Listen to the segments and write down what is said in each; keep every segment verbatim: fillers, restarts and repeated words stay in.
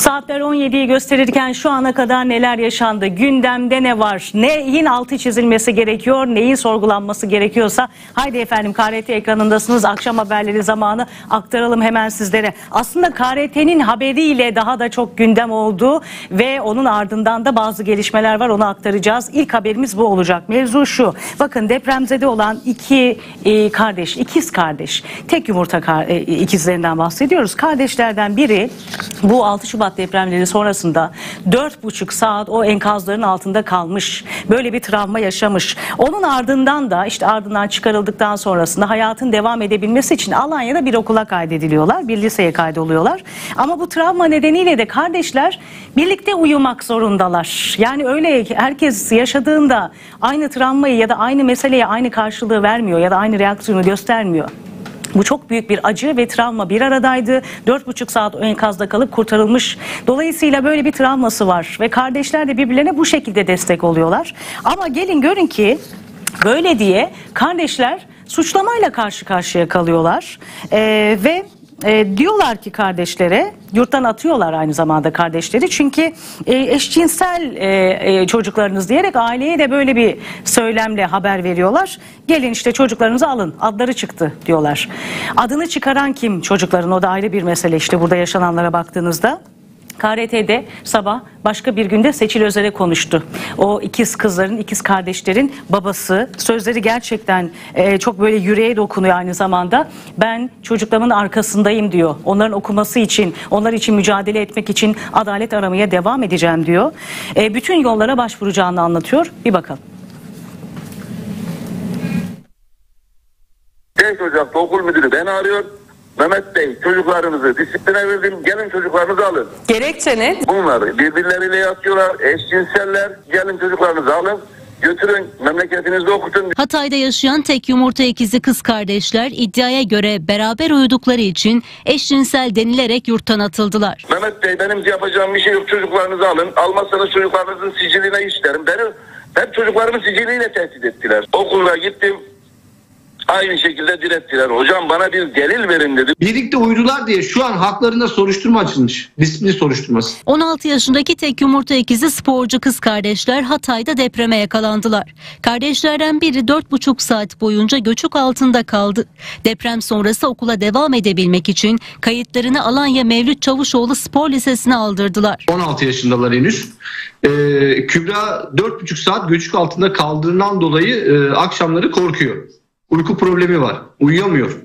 Saatler on yediyi gösterirken şu ana kadar neler yaşandı? Gündemde ne var? Neyin altı çizilmesi gerekiyor? Neyin sorgulanması gerekiyorsa? Haydi efendim, K R T ekranındasınız. Akşam haberleri zamanı, aktaralım hemen sizlere. Aslında K R T'nin haberiyle daha da çok gündem oldu ve onun ardından da bazı gelişmeler var, onu aktaracağız. İlk haberimiz bu olacak. Mevzu şu: bakın, depremzede olan iki e, kardeş, ikiz kardeş, tek yumurta kar, e, ikizlerinden bahsediyoruz. Kardeşlerden biri bu altı Şubat depremleri sonrasında dört buçuk saat o enkazların altında kalmış. Böyle bir travma yaşamış. Onun ardından da işte ardından çıkarıldıktan sonrasında hayatın devam edebilmesi için Alanya'da bir okula kaydediliyorlar. Bir liseye kaydoluyorlar. Ama bu travma nedeniyle de kardeşler birlikte uyumak zorundalar. Yani öyle herkes yaşadığında aynı travmayı ya da aynı meseleye aynı karşılığı vermiyor ya da aynı reaksiyonu göstermiyor. Bu çok büyük bir acı ve travma bir aradaydı. Dört buçuk saat o enkazda kalıp kurtarılmış. Dolayısıyla böyle bir travması var ve kardeşler de birbirlerine bu şekilde destek oluyorlar. Ama gelin görün ki böyle diye kardeşler suçlamayla karşı karşıya kalıyorlar ee, ve E, diyorlar ki kardeşlere, yurttan atıyorlar aynı zamanda kardeşleri, çünkü e, eşcinsel e, e, çocuklarınız diyerek aileye de böyle bir söylemle haber veriyorlar. Gelin işte çocuklarınızı alın, adları çıktı diyorlar. Adını çıkaran kim çocukların, o da ayrı bir mesele işte burada yaşananlara baktığınızda. K R T'de sabah başka bir günde Seçil Özer'e konuştu. O ikiz kızların, ikiz kardeşlerin babası. Sözleri gerçekten e, çok böyle yüreğe dokunuyor aynı zamanda. Ben çocuklarımın arkasındayım diyor. Onların okuması için, onlar için mücadele etmek için adalet aramaya devam edeceğim diyor. E, bütün yollara başvuracağını anlatıyor. Bir bakalım. Genç Ocak'ta okul müdürü beni arıyor. Mehmet Bey, çocuklarınızı disipline verdim, gelin çocuklarınızı alın. Gerekçe ne? Bunlar birbirleriyle yatıyorlar, eşcinseller, gelin çocuklarınızı alın, götürün, memleketinizde okutun. Hatay'da yaşayan tek yumurta ikizi kız kardeşler iddiaya göre beraber uyudukları için eşcinsel denilerek yurttan atıldılar. Mehmet Bey, benim yapacağım bir şey yok, çocuklarınızı alın, almazsanız çocuklarınızın siciline işlerim. Beni hep çocuklarımın siciliyle tehdit ettiler. Okula gittim. Aynı şekilde direttiler. Hocam bana bir delil verin dedi. Birlikte uyudular diye şu an haklarında soruşturma açılmış. Disiplin soruşturması. on altı yaşındaki tek yumurta ikizi sporcu kız kardeşler Hatay'da depreme yakalandılar. Kardeşlerden biri dört buçuk saat boyunca göçük altında kaldı. Deprem sonrası okula devam edebilmek için kayıtlarını Alanya Mevlüt Çavuşoğlu Spor Lisesi'ne aldırdılar. on altı yaşındalar henüz. Ee, Kübra dört buçuk saat göçük altında kaldığından dolayı e, akşamları korkuyor. Uyku problemi var. Uyuyamıyor.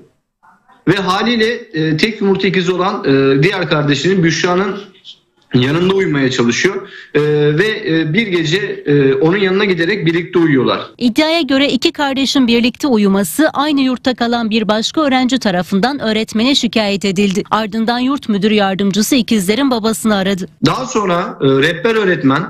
Ve haliyle e, tek yumurta ikizi olan e, diğer kardeşinin, Büşra'nın yanında uyumaya çalışıyor. E, ve e, bir gece e, onun yanına giderek birlikte uyuyorlar. İddiaya göre iki kardeşin birlikte uyuması aynı yurtta kalan bir başka öğrenci tarafından öğretmene şikayet edildi. Ardından yurt müdür yardımcısı ikizlerin babasını aradı. Daha sonra e, rehber öğretmen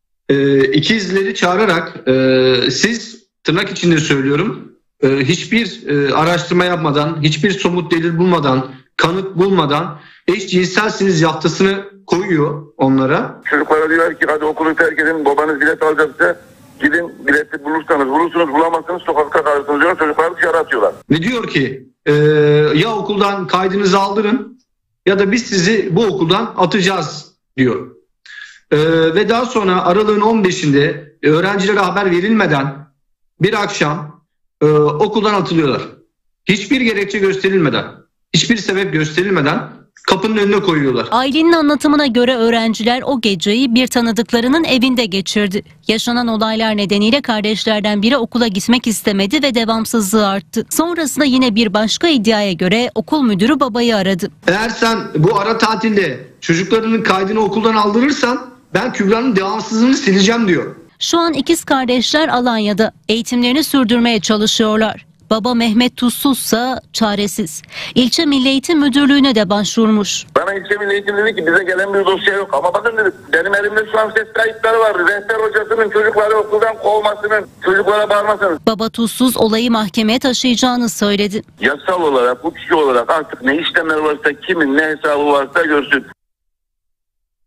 e, ikizleri çağırarak e, siz, tırnak içinde söylüyorum, hiçbir araştırma yapmadan, hiçbir somut delil bulmadan, kanıt bulmadan eşcinselsiniz yaftasını koyuyor onlara. Çocuklara diyor ki hadi okulu terk edin, babanız bilet alacaksa gidin, bileti bulursanız bulursunuz, bulamazsanız sokakta kalırsınız diyor, çocukları dışarı atıyorlar. Ve diyor ki e, ya okuldan kaydınızı aldırın ya da biz sizi bu okuldan atacağız diyor. E, ve daha sonra aralığın on beşinde öğrencilere haber verilmeden bir akşam Ee, okuldan atılıyorlar. Hiçbir gerekçe gösterilmeden, hiçbir sebep gösterilmeden kapının önüne koyuyorlar. Ailenin anlatımına göre öğrenciler o geceyi bir tanıdıklarının evinde geçirdi. Yaşanan olaylar nedeniyle kardeşlerden biri okula gitmek istemedi ve devamsızlığı arttı. Sonrasında yine bir başka iddiaya göre okul müdürü babayı aradı. Eğer sen bu ara tatilde çocuklarının kaydını okuldan aldırırsan ben Kübra'nın devamsızlığını sileceğim diyor. Şu an ikiz kardeşler Alanya'da eğitimlerini sürdürmeye çalışıyorlar. Baba Mehmet Tuzsuzsa çaresiz. İlçe Milli Eğitim Müdürlüğü'ne de başvurmuş. Bana ilçe Milli Eğitim dedi ki bize gelen bir dosya yok. Ama bakın dedi, benim elimde şu an ses kayıtları var. Rehber hocasının çocukları okuldan kovmasının, çocuklara bağırmasının. Baba Tuzsuz olayı mahkemeye taşıyacağını söyledi. Yasal olarak, hukuki olarak artık ne işlemler varsa, kimin ne hesabı varsa görsün.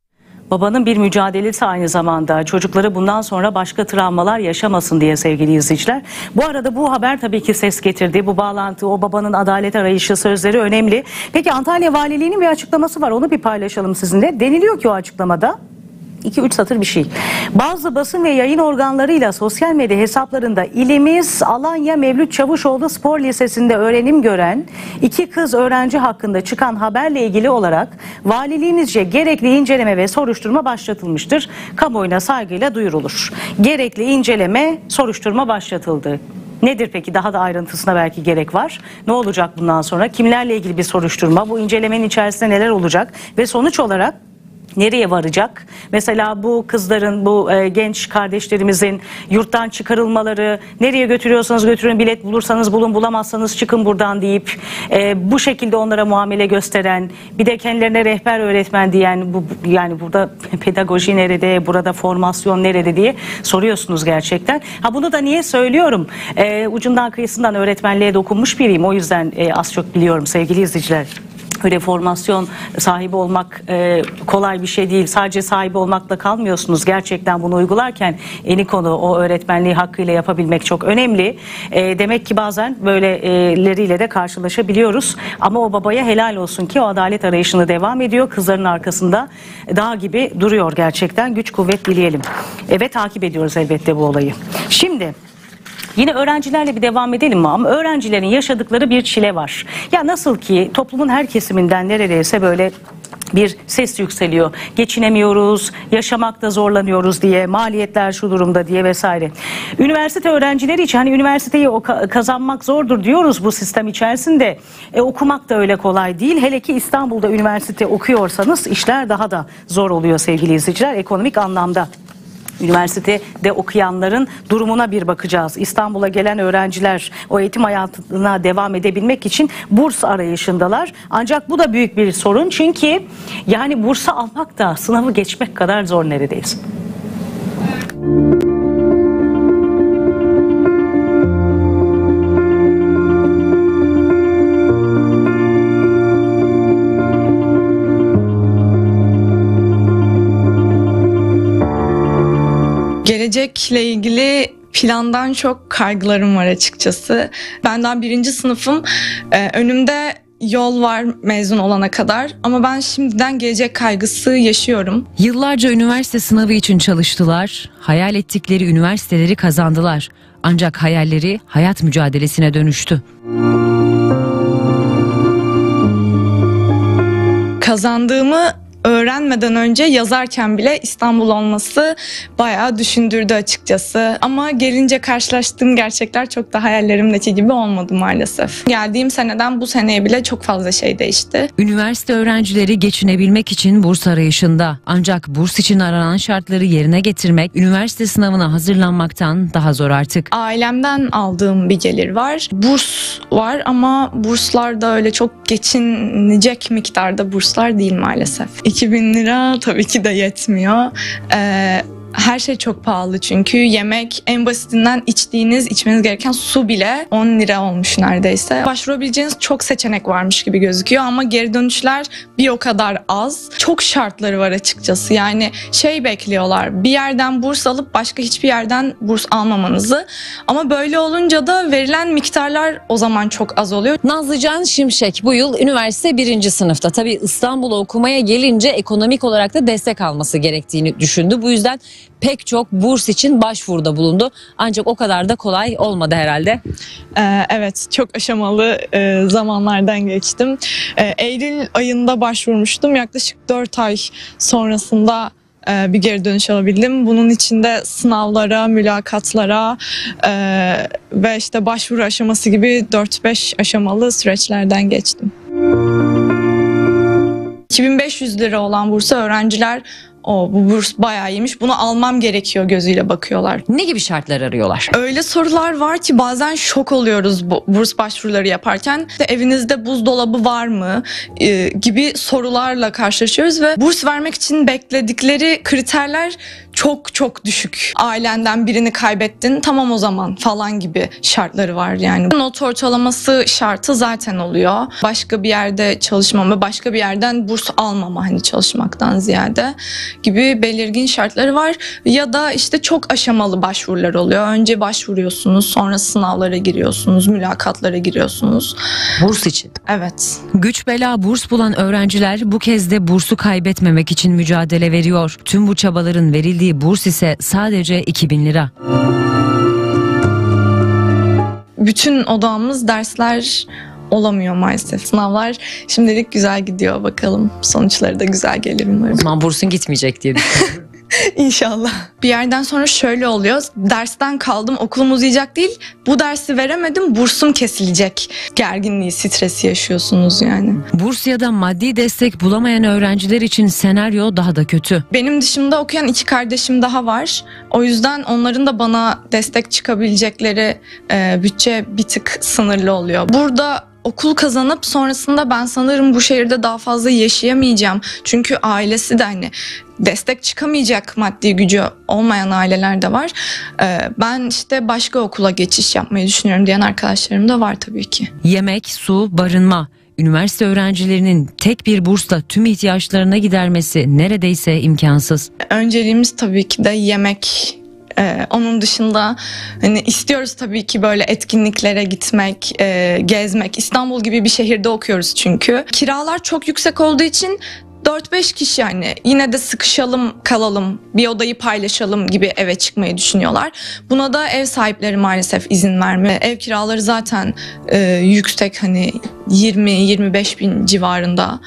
Babanın bir mücadelesi aynı zamanda, çocukları bundan sonra başka travmalar yaşamasın diye sevgili izleyiciler. Bu arada bu haber tabii ki ses getirdi. Bu bağlantı, o babanın adalet arayışı sözleri önemli. Peki Antalya Valiliği'nin bir açıklaması var, onu bir paylaşalım sizinle. Deniliyor ki o açıklamada, iki üç satır bir şey. Bazı basın ve yayın organlarıyla sosyal medya hesaplarında ilimiz Alanya Mevlüt Çavuşoğlu Spor Lisesi'nde öğrenim gören iki kız öğrenci hakkında çıkan haberle ilgili olarak valiliğinizce gerekli inceleme ve soruşturma başlatılmıştır. Kamuoyuna saygıyla duyurulur. Gerekli inceleme, soruşturma başlatıldı. Nedir peki? Daha da ayrıntısına belki gerek var. Ne olacak bundan sonra? Kimlerle ilgili bir soruşturma? Bu incelemenin içerisinde neler olacak? Ve sonuç olarak nereye varacak? Mesela bu kızların, bu e, genç kardeşlerimizin yurttan çıkarılmaları, nereye götürüyorsanız götürün, bilet bulursanız bulun, bulamazsanız çıkın buradan deyip e, bu şekilde onlara muamele gösteren, bir de kendilerine rehber öğretmen diyen, bu yani burada pedagoji nerede, burada formasyon nerede diye soruyorsunuz gerçekten. Ha, bunu da niye söylüyorum? E, ucundan kıyısından öğretmenliğe dokunmuş biriyim, o yüzden e, az çok biliyorum sevgili izleyiciler. Öyle formasyon sahibi olmak e, kolay bir şey değil. Sadece sahibi olmakla kalmıyorsunuz. Gerçekten bunu uygularken eni konu o öğretmenliği hakkıyla yapabilmek çok önemli. E, demek ki bazen böyleleriyle de karşılaşabiliyoruz. Ama o babaya helal olsun ki o adalet arayışını devam ediyor. Kızların arkasında dağ gibi duruyor gerçekten. Güç kuvvet dileyelim. E, ve takip ediyoruz elbette bu olayı. Şimdi yine öğrencilerle bir devam edelim mi? Ama öğrencilerin yaşadıkları bir çile var. Ya nasıl ki toplumun her kesiminden neredeyse böyle bir ses yükseliyor. Geçinemiyoruz, yaşamakta zorlanıyoruz diye, maliyetler şu durumda diye vesaire. Üniversite öğrencileri için hani üniversiteyi kazanmak zordur diyoruz bu sistem içerisinde. E, okumak da öyle kolay değil. Hele ki İstanbul'da üniversite okuyorsanız işler daha da zor oluyor sevgili izleyiciler, ekonomik anlamda. Üniversitede okuyanların durumuna bir bakacağız. İstanbul'a gelen öğrenciler o eğitim hayatına devam edebilmek için burs arayışındalar. Ancak bu da büyük bir sorun. Çünkü yani bursu almak da sınavı geçmek kadar zor neredeyse. Gelecekle ilgili plandan çok kaygılarım var açıkçası. Ben daha birinci sınıfım. Ee, önümde yol var mezun olana kadar ama ben şimdiden gelecek kaygısı yaşıyorum. Yıllarca üniversite sınavı için çalıştılar, hayal ettikleri üniversiteleri kazandılar. Ancak hayalleri hayat mücadelesine dönüştü. Kazandığımı öğrenmeden önce yazarken bile İstanbul olması bayağı düşündürdü açıkçası. Ama gelince karşılaştığım gerçekler çok da hayallerimdeki gibi olmadı maalesef. Geldiğim seneden bu seneye bile çok fazla şey değişti. Üniversite öğrencileri geçinebilmek için burs arayışında. Ancak burs için aranan şartları yerine getirmek, üniversite sınavına hazırlanmaktan daha zor artık. Ailemden aldığım bir gelir var. Burs var ama burslar da öyle çok geçinecek miktarda burslar değil maalesef. iki bin lira tabii ki de yetmiyor. Ee, her şey çok pahalı çünkü yemek, en basitinden içtiğiniz, içmeniz gereken su bile on lira olmuş neredeyse. Başvurabileceğiniz çok seçenek varmış gibi gözüküyor ama geri dönüşler bir o kadar az. Çok şartları var açıkçası. Yani şey bekliyorlar, bir yerden burs alıp başka hiçbir yerden burs almamanızı. Ama böyle olunca da verilen miktarlar o zaman çok az oluyor. Nazlıcan Şimşek bu yıl üniversite birinci sınıfta. Tabii İstanbul'a okumaya gelince ekonomik olarak da destek alması gerektiğini düşündü. Bu yüzden pek çok burs için başvuruda bulundu. Ancak o kadar da kolay olmadı herhalde. Ee, evet, çok aşamalı e, zamanlardan geçtim. E, Eylül ayında başvurmuştum. Yaklaşık dört ay sonrasında e, bir geri dönüş alabildim. Bunun içinde sınavlara, mülakatlara e, ve işte başvuru aşaması gibi dört beş aşamalı süreçlerden geçtim. iki bin beş yüz lira olan bursa öğrenciler o bu burs bayağı iyiymiş, bunu almam gerekiyor gözüyle bakıyorlar. Ne gibi şartlar arıyorlar? Öyle sorular var ki bazen şok oluyoruz bu burs başvuruları yaparken. İşte evinizde buzdolabı var mı e, gibi sorularla karşılaşıyoruz ve burs vermek için bekledikleri kriterler çok çok düşük. Ailenden birini kaybettin, tamam o zaman falan gibi şartları var yani. Not ortalaması şartı zaten oluyor. Başka bir yerde çalışmam ve başka bir yerden burs almama, hani çalışmaktan ziyade gibi belirgin şartları var. Ya da işte çok aşamalı başvurular oluyor. Önce başvuruyorsunuz, sonra sınavlara giriyorsunuz, mülakatlara giriyorsunuz. Burs için. Evet. Güç bela burs bulan öğrenciler bu kez de bursu kaybetmemek için mücadele veriyor. Tüm bu çabaların verildiği burs ise sadece iki bin lira. Bütün odağımız dersler olamıyor maalesef. Sınavlar şimdilik güzel gidiyor, bakalım. Sonuçları da güzel gelir umarım. Aman bursun gitmeyecek diye düşünüyorum. İnşallah. Bir yerden sonra şöyle oluyor. Dersten kaldım, okulum uzayacak değil. Bu dersi veremedim, bursum kesilecek. Gerginliği, stresi yaşıyorsunuz yani. Burs ya da maddi destek bulamayan öğrenciler için senaryo daha da kötü. Benim dışımda okuyan iki kardeşim daha var. O yüzden onların da bana destek çıkabilecekleri e, bütçe bir tık sınırlı oluyor. Burada okul kazanıp sonrasında ben sanırım bu şehirde daha fazla yaşayamayacağım. Çünkü ailesi de hani destek çıkamayacak maddi gücü olmayan aileler de var. Ee, ben işte başka okula geçiş yapmayı düşünüyorum diyen arkadaşlarım da var tabii ki. Yemek, su, barınma. Üniversite öğrencilerinin tek bir bursla tüm ihtiyaçlarına gidermesi neredeyse imkansız. Önceliğimiz tabii ki de yemek. Ee, onun dışında hani istiyoruz tabii ki böyle etkinliklere gitmek, e, gezmek. İstanbul gibi bir şehirde okuyoruz çünkü. Kiralar çok yüksek olduğu için dört beş kişi yani yine de sıkışalım, kalalım, bir odayı paylaşalım gibi eve çıkmayı düşünüyorlar. Buna da ev sahipleri maalesef izin vermiyor. Ev kiraları zaten e, yüksek, hani yirmi yirmi beş bin civarında.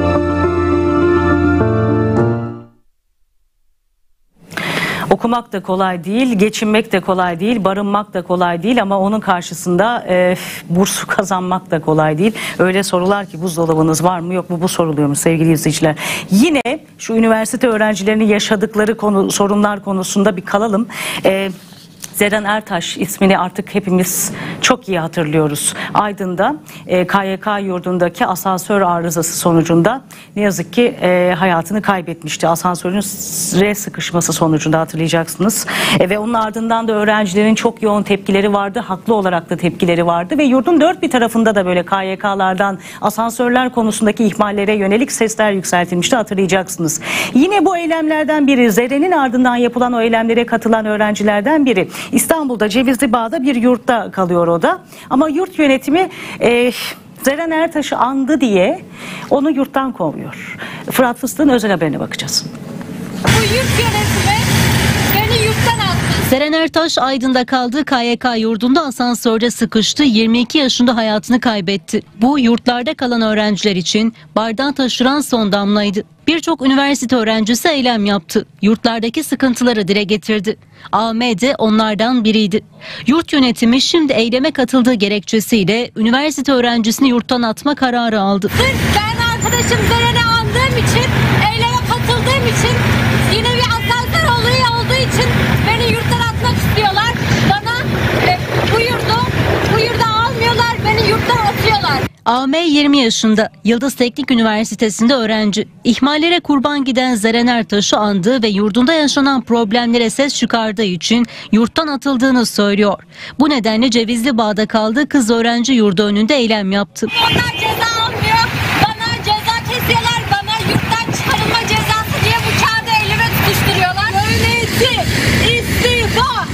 Okumak da kolay değil, geçinmek de kolay değil, barınmak da kolay değil ama onun karşısında e, bursu kazanmak da kolay değil. Öyle sorular ki buzdolabınız var mı yok mu, bu soruluyormuş sevgili izleyiciler. Yine şu üniversite öğrencilerinin yaşadıkları konu, sorunlar konusunda bir kalalım. E, Zeren Ertaş ismini artık hepimiz çok iyi hatırlıyoruz. Aydın'da e, K Y K yurdundaki asansör arızası sonucunda ne yazık ki e, hayatını kaybetmişti. Asansörün re sıkışması sonucunda, hatırlayacaksınız. E, ve onun ardından da öğrencilerin çok yoğun tepkileri vardı. Haklı olarak da tepkileri vardı ve yurdun dört bir tarafında da böyle K Y K'lardan asansörler konusundaki ihmallere yönelik sesler yükseltilmişti, hatırlayacaksınız. Yine bu eylemlerden biri, Zeren'in ardından yapılan o eylemlere katılan öğrencilerden biri. İstanbul'da Cevizli Bağ'da bir yurtta kalıyor o da. Ama yurt yönetimi e, Zeren Ertaş'ı andı diye onu yurttan kovuyor. Fırat Fıstık'ın özel haberine bakacağız. Bu yurt yönetimi beni yurttan attı. Zeren Ertaş Aydın'da kaldığı K Y K yurdunda asansörde sıkıştı, yirmi iki yaşında hayatını kaybetti. Bu yurtlarda kalan öğrenciler için bardağı taşıran son damlaydı. Birçok üniversite öğrencisi eylem yaptı. Yurtlardaki sıkıntıları dile getirdi. A M de onlardan biriydi. Yurt yönetimi şimdi eyleme katıldığı gerekçesiyle üniversite öğrencisini yurttan atma kararı aldı. Sırf ben arkadaşım Zeren'i andığım için, eyleme katıldığım için, yine bir asansör olayı olduğu için beni yurttan atmak istiyorlar. Bana e, bu yurdu, bu yurda almıyorlar, beni yurttan atıyorlar. A M yirmi yaşında, Yıldız Teknik Üniversitesi'nde öğrenci. İhmallere kurban giden Zeren Ertaş'ı andı ve yurdunda yaşanan problemlere ses çıkardığı için yurttan atıldığını söylüyor. Bu nedenle Cevizli Bağ'da kaldığı kız öğrenci yurdu önünde eylem yaptı. Onlar ceza almıyor, bana ceza kesiyorlar, bana yurttan çıkarılma cezası diye bu kağıdı elime tutuşturuyorlar. Yönetim istifa!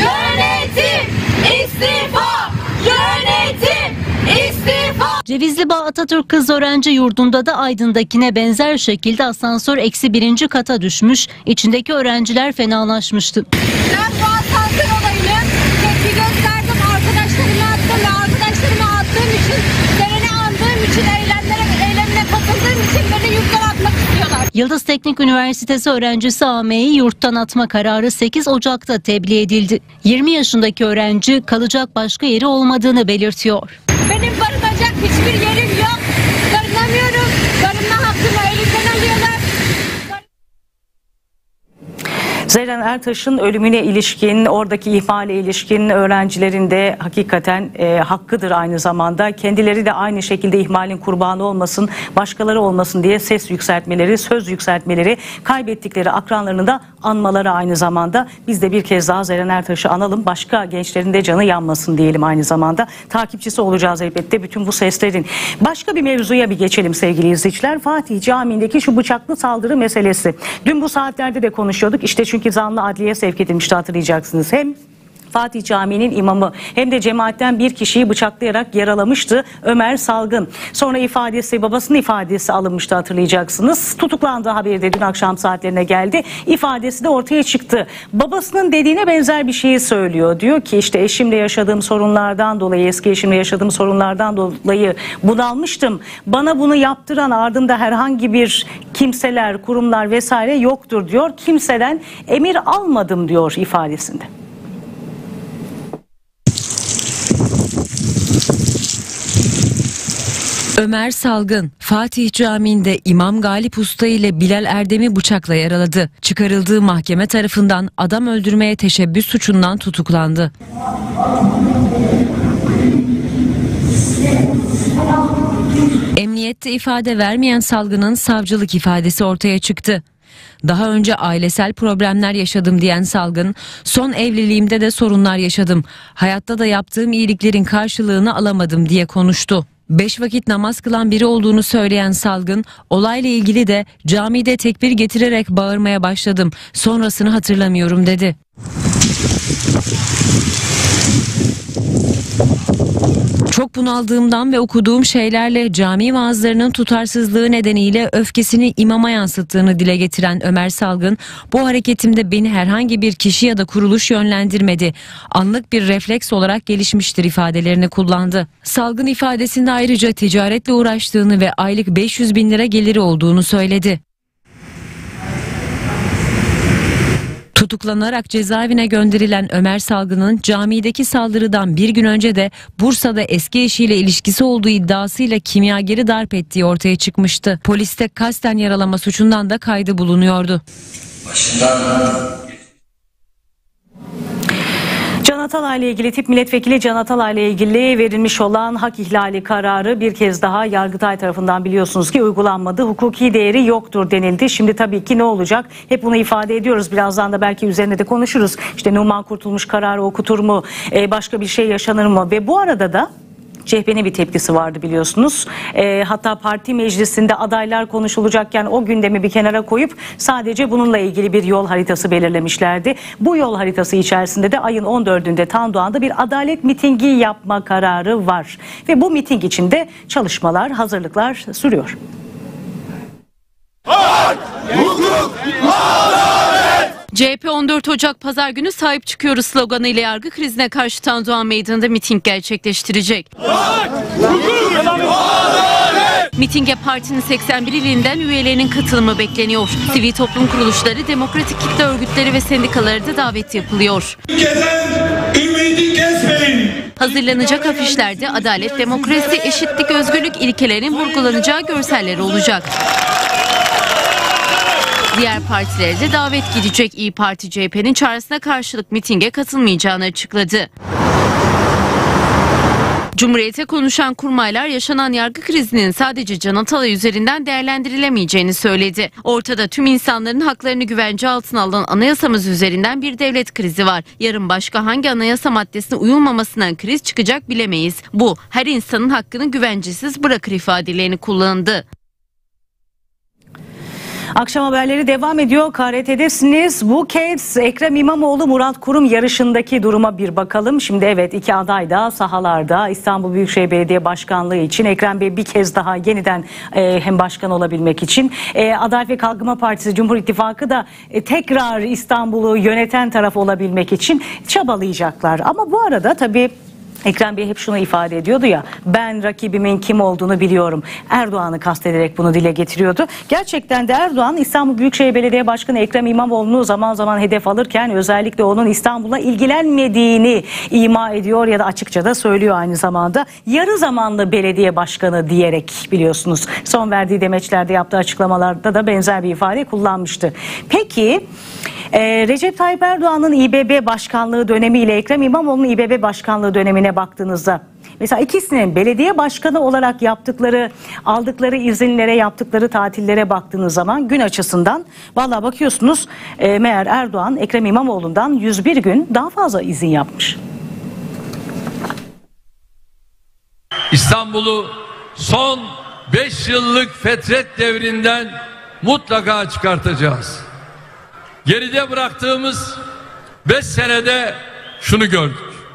Yönetim istifa! Yönetim istifa! Cevizli Bağ Atatürk Kız Öğrenci Yurdu'nda da Aydın'dakine benzer şekilde asansör eksi birinci kata düşmüş, içindeki öğrenciler fenalaşmıştı. Ben bu asansör olayını tepki gösterdim, arkadaşlarıma attım ve arkadaşlarıma attığım için, Zeren'i andığım için, eylemlere, eylemine katıldığım için beni yurttan atmak istiyorlar. Yıldız Teknik Üniversitesi öğrencisi A M'yi yurttan atma kararı sekiz Ocak'ta tebliğ edildi. yirmi yaşındaki öğrenci kalacak başka yeri olmadığını belirtiyor. Benim barınacak hiçbir yerim yok. Barınamıyorum. Barınma hakkımı elimden alıyorlar. Zeren Ertaş'ın ölümüne ilişkin, oradaki ihmale ilişkin öğrencilerin de hakikaten e, hakkıdır aynı zamanda. Kendileri de aynı şekilde ihmalin kurbanı olmasın, başkaları olmasın diye ses yükseltmeleri, söz yükseltmeleri, kaybettikleri akranlarını da anmaları aynı zamanda. Biz de bir kez daha Zeren Ertaş'ı analım, başka gençlerin de canı yanmasın diyelim aynı zamanda. Takipçisi olacağız elbette bütün bu seslerin. Başka bir mevzuya bir geçelim sevgili izleyiciler. Fatih Camii'ndeki şu bıçaklı saldırı meselesi. Dün bu saatlerde de konuşuyorduk. İşte çünkü zanlı adliyeye sevk edilmişti, hatırlayacaksınız. Hem Fatih Camii'nin imamı hem de cemaatten bir kişiyi bıçaklayarak yaralamıştı Ömer Salgın. Sonra ifadesi, babasının ifadesi alınmıştı, hatırlayacaksınız. Tutuklandığı haberi de dün akşam saatlerine geldi. İfadesi de ortaya çıktı. Babasının dediğine benzer bir şeyi söylüyor. Diyor ki işte eşimle yaşadığım sorunlardan dolayı, eski eşimle yaşadığım sorunlardan dolayı bunalmıştım. Bana bunu yaptıran ardında herhangi bir kimseler, kurumlar vesaire yoktur diyor. Kimseden emir almadım diyor ifadesinde. Ömer Salgın, Fatih Camii'nde İmam Galip Usta ile Bilal Erdem'i bıçakla yaraladı. Çıkarıldığı mahkeme tarafından adam öldürmeye teşebbüs suçundan tutuklandı. Emniyette ifade vermeyen Salgın'ın savcılık ifadesi ortaya çıktı. Daha önce ailesel problemler yaşadım diyen Salgın, son evliliğimde de sorunlar yaşadım. Hayatta da yaptığım iyiliklerin karşılığını alamadım diye konuştu. Beş vakit namaz kılan biri olduğunu söyleyen Salgın, olayla ilgili de camide tekbir getirerek bağırmaya başladım. Sonrasını hatırlamıyorum dedi. Çok bunaldığımdan ve okuduğum şeylerle cami vaazlarının tutarsızlığı nedeniyle öfkesini imama yansıttığını dile getiren Ömer Salgın, bu hareketimde beni herhangi bir kişi ya da kuruluş yönlendirmedi. Anlık bir refleks olarak gelişmiştir ifadelerini kullandı. Salgın ifadesinde ayrıca ticaretle uğraştığını ve aylık beş yüz bin lira geliri olduğunu söyledi. Tutuklanarak cezaevine gönderilen Ömer Salgın'ın camideki saldırıdan bir gün önce de Bursa'da eski eşiyle ilişkisi olduğu iddiasıyla kimyageri darp ettiği ortaya çıkmıştı. Poliste kasten yaralama suçundan da kaydı bulunuyordu. Başından... Can Atalay ile ilgili, tip milletvekili Can Atalay ile ilgili verilmiş olan hak ihlali kararı bir kez daha Yargıtay tarafından biliyorsunuz ki uygulanmadı. Hukuki değeri yoktur denildi. Şimdi tabii ki ne olacak? Hep bunu ifade ediyoruz. Birazdan da belki üzerine de konuşuruz. İşte Numan Kurtulmuş kararı okutur mu? Ee, başka bir şey yaşanır mı? Ve bu arada da C H P'nin bir tepkisi vardı biliyorsunuz. E, hatta parti meclisinde adaylar konuşulacakken o gündemi bir kenara koyup sadece bununla ilgili bir yol haritası belirlemişlerdi. Bu yol haritası içerisinde de ayın on dördünde Tandoğan'da bir adalet mitingi yapma kararı var. Ve bu miting için de çalışmalar, hazırlıklar sürüyor. Hak, hukuk, adalet! C H P on dört Ocak Pazar günü sahip çıkıyoruz sloganı ile yargı krizine karşı Tandoğan Meydanı'nda miting gerçekleştirecek. Hak, hukuk, adalet! Mitinge partinin seksen bir ilinden üyelerinin katılımı bekleniyor. Sivil toplum kuruluşları, demokratik kitle örgütleri ve sendikaları da davet yapılıyor. Gezen ümidi kesmeyin. Hazırlanacak afişlerde adalet, demokrasi, eşitlik, özgürlük ilkelerinin vurgulanacağı görseller olacak. Diğer partilere de davet gidecek. İYİ Parti C H P'nin çağrısına karşılık mitinge katılmayacağını açıkladı. Cumhuriyete konuşan kurmaylar yaşanan yargı krizinin sadece Can Atalay üzerinden değerlendirilemeyeceğini söyledi. Ortada tüm insanların haklarını güvence altına alan anayasamız üzerinden bir devlet krizi var. Yarın başka hangi anayasa maddesine uyulmamasından kriz çıkacak bilemeyiz. Bu her insanın hakkını güvencesiz bırakır ifadelerini kullandı. Akşam haberleri devam ediyor. K R T'desiniz. Bu kez Ekrem İmamoğlu Murat Kurum yarışındaki duruma bir bakalım. Şimdi evet, iki aday da sahalarda İstanbul Büyükşehir Belediye Başkanlığı için. Ekrem Bey bir kez daha yeniden e, hem başkan olabilmek için. E, Adalet ve Kalkınma Partisi, Cumhur İttifakı da e, tekrar İstanbul'u yöneten taraf olabilmek için çabalayacaklar. Ama bu arada tabii Ekrem Bey hep şunu ifade ediyordu ya, ben rakibimin kim olduğunu biliyorum. Erdoğan'ı kastederek bunu dile getiriyordu. Gerçekten de Erdoğan İstanbul Büyükşehir Belediye Başkanı Ekrem İmamoğlu'nu zaman zaman hedef alırken özellikle onun İstanbul'a ilgilenmediğini ima ediyor ya da açıkça da söylüyor aynı zamanda. Yarı zamanlı belediye başkanı diyerek, biliyorsunuz son verdiği demeçlerde yaptığı açıklamalarda da benzer bir ifade kullanmıştı. Peki Ee, Recep Tayyip Erdoğan'ın İBB başkanlığı dönemiyle Ekrem İmamoğlu'nun İBB başkanlığı dönemine baktığınızda, mesela ikisinin belediye başkanı olarak yaptıkları, aldıkları izinlere, yaptıkları tatillere baktığınız zaman gün açısından vallahi bakıyorsunuz e, meğer Erdoğan Ekrem İmamoğlu'ndan yüz bir gün daha fazla izin yapmış. İstanbul'u son beş yıllık fetret devrinden mutlaka çıkartacağız. Geride bıraktığımız beş senede şunu gördük.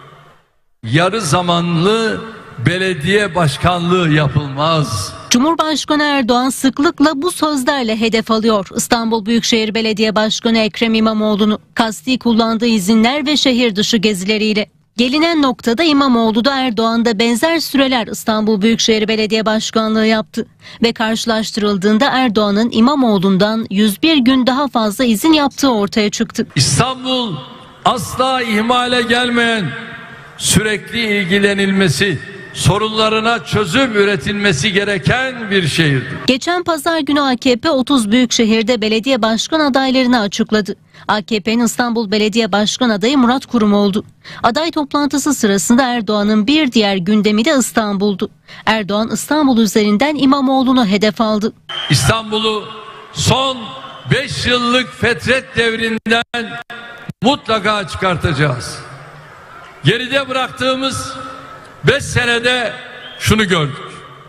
Yarı zamanlı belediye başkanlığı yapılmaz. Cumhurbaşkanı Erdoğan sıklıkla bu sözlerle hedef alıyor İstanbul Büyükşehir Belediye Başkanı Ekrem İmamoğlu'nu, kasti kullandığı izinler ve şehir dışı gezileriyle. Gelinen noktada İmamoğlu da Erdoğan da benzer süreler İstanbul Büyükşehir Belediye Başkanlığı yaptı ve karşılaştırıldığında Erdoğan'ın İmamoğlu'ndan yüz bir gün daha fazla izin yaptığı ortaya çıktı. İstanbul asla ihmale gelmeyen, sürekli ilgilenilmesi, sorunlarına çözüm üretilmesi gereken bir şehirdir. Geçen pazar günü A K P otuz büyükşehirde belediye başkan adaylarını açıkladı. A K P'nin İstanbul Belediye Başkan adayı Murat Kurum oldu. Aday toplantısı sırasında Erdoğan'ın bir diğer gündemi de İstanbul'du. Erdoğan İstanbul üzerinden İmamoğlu'nu hedef aldı. İstanbul'u son beş yıllık fetret devrinden mutlaka çıkartacağız. Geride bıraktığımız beş senede şunu gördük.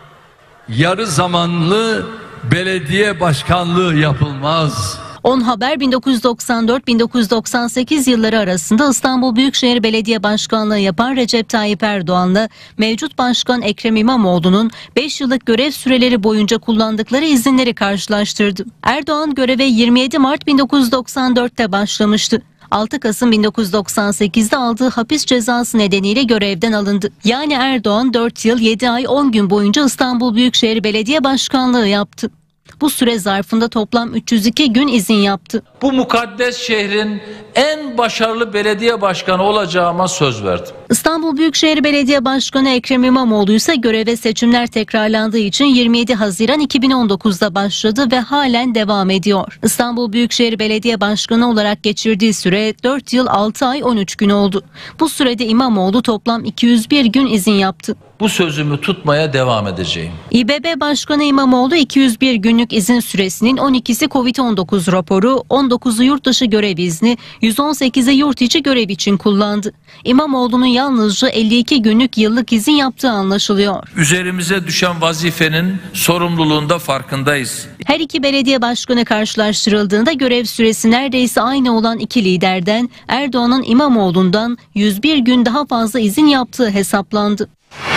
Yarı zamanlı belediye başkanlığı yapılmaz. On Haber bin dokuz yüz doksan dört bin dokuz yüz doksan sekiz yılları arasında İstanbul Büyükşehir Belediye Başkanlığı yapan Recep Tayyip Erdoğan'la mevcut başkan Ekrem İmamoğlu'nun beş yıllık görev süreleri boyunca kullandıkları izinleri karşılaştırdı. Erdoğan göreve yirmi yedi Mart bin dokuz yüz doksan dört'te başlamıştı. altı Kasım bin dokuz yüz doksan sekiz'de aldığı hapis cezası nedeniyle görevden alındı. Yani Erdoğan dört yıl yedi ay on gün boyunca İstanbul Büyükşehir Belediye Başkanlığı yaptı. Bu süre zarfında toplam üç yüz iki gün izin yaptı. Bu mukaddes şehrin en başarılı belediye başkanı olacağıma söz verdim. İstanbul Büyükşehir Belediye Başkanı Ekrem İmamoğlu ise göreve seçimler tekrarlandığı için yirmi yedi Haziran iki bin on dokuz'da başladı ve halen devam ediyor. İstanbul Büyükşehir Belediye Başkanı olarak geçirdiği süre dört yıl altı ay on üç gün oldu. Bu sürede İmamoğlu toplam iki yüz bir gün izin yaptı. Bu sözümü tutmaya devam edeceğim. İBB Başkanı İmamoğlu iki yüz bir günlük izin süresinin on ikisi Covid on dokuz raporu, on dokuzu yurt dışı görev izni, yüz on sekizi yurt içi görev için kullandı. İmamoğlu'nun yalnızca elli iki günlük yıllık izin yaptığı anlaşılıyor. Üzerimize düşen vazifenin sorumluluğunda farkındayız. Her iki belediye başkanı karşılaştırıldığında görev süresi neredeyse aynı olan iki liderden Erdoğan'ın İmamoğlu'ndan yüz bir gün daha fazla izin yaptığı hesaplandı.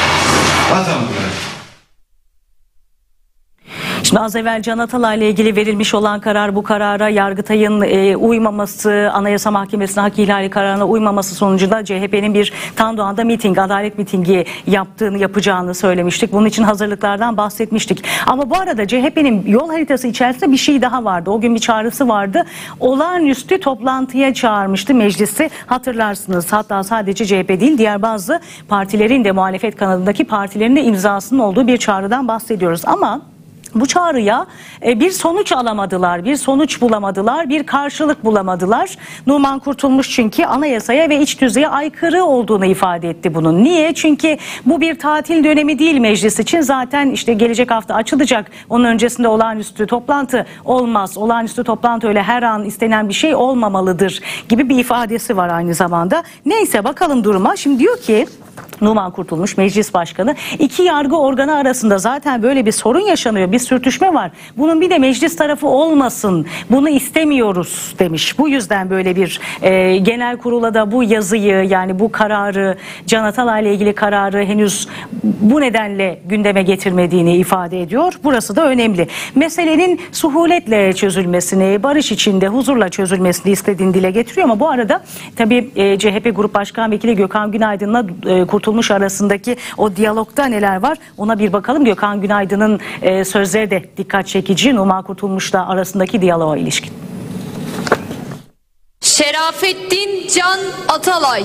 Şimdi az evvel Can Atalay ile ilgili verilmiş olan karar, bu karara Yargıtay'ın e, uymaması, Anayasa Mahkemesi'nin hak ihlali kararına uymaması sonucunda C H P'nin bir Tandoğan'da miting, adalet mitingi yaptığını, yapacağını söylemiştik. Bunun için hazırlıklardan bahsetmiştik. Ama bu arada C H P'nin yol haritası içerisinde bir şey daha vardı. O gün bir çağrısı vardı. Olağanüstü toplantıya çağırmıştı meclisi. Hatırlarsınız. Hatta sadece C H P değil, diğer bazı partilerin de, muhalefet kanadındaki partilerin de imzasının olduğu bir çağrıdan bahsediyoruz. Ama bu çağrıya bir sonuç alamadılar, bir sonuç bulamadılar, bir karşılık bulamadılar. Numan Kurtulmuş çünkü anayasaya ve iç düzeye aykırı olduğunu ifade etti bunun. Niye? Çünkü bu bir tatil dönemi değil meclis için. Zaten işte gelecek hafta açılacak. Onun öncesinde olağanüstü toplantı olmaz. Olağanüstü toplantı öyle her an istenen bir şey olmamalıdır gibi bir ifadesi var aynı zamanda. Neyse bakalım duruma. Şimdi diyor ki Numan Kurtulmuş Meclis Başkanı, iki yargı organı arasında zaten böyle bir sorun yaşanıyor. Bir sürtüşme var. Bunun bir de meclis tarafı olmasın. Bunu istemiyoruz demiş. Bu yüzden böyle bir e, genel kurula da bu yazıyı, yani bu kararı, Can Atalay ile ilgili kararı henüz bu nedenle gündeme getirmediğini ifade ediyor. Burası da önemli. Meselenin suhuletle çözülmesini, barış içinde huzurla çözülmesini istediğini dile getiriyor ama bu arada tabii e, C H P Grup Başkan Vekili Gökhan Günaydın'la e, Kurtulmuş arasındaki o diyalogda neler var ona bir bakalım. Gökhan Günaydın'ın e, sözleri de dikkat çekici. Numan Kurtulmuş'la arasındaki diyaloğa ilişkin. Şerafettin Can Atalay.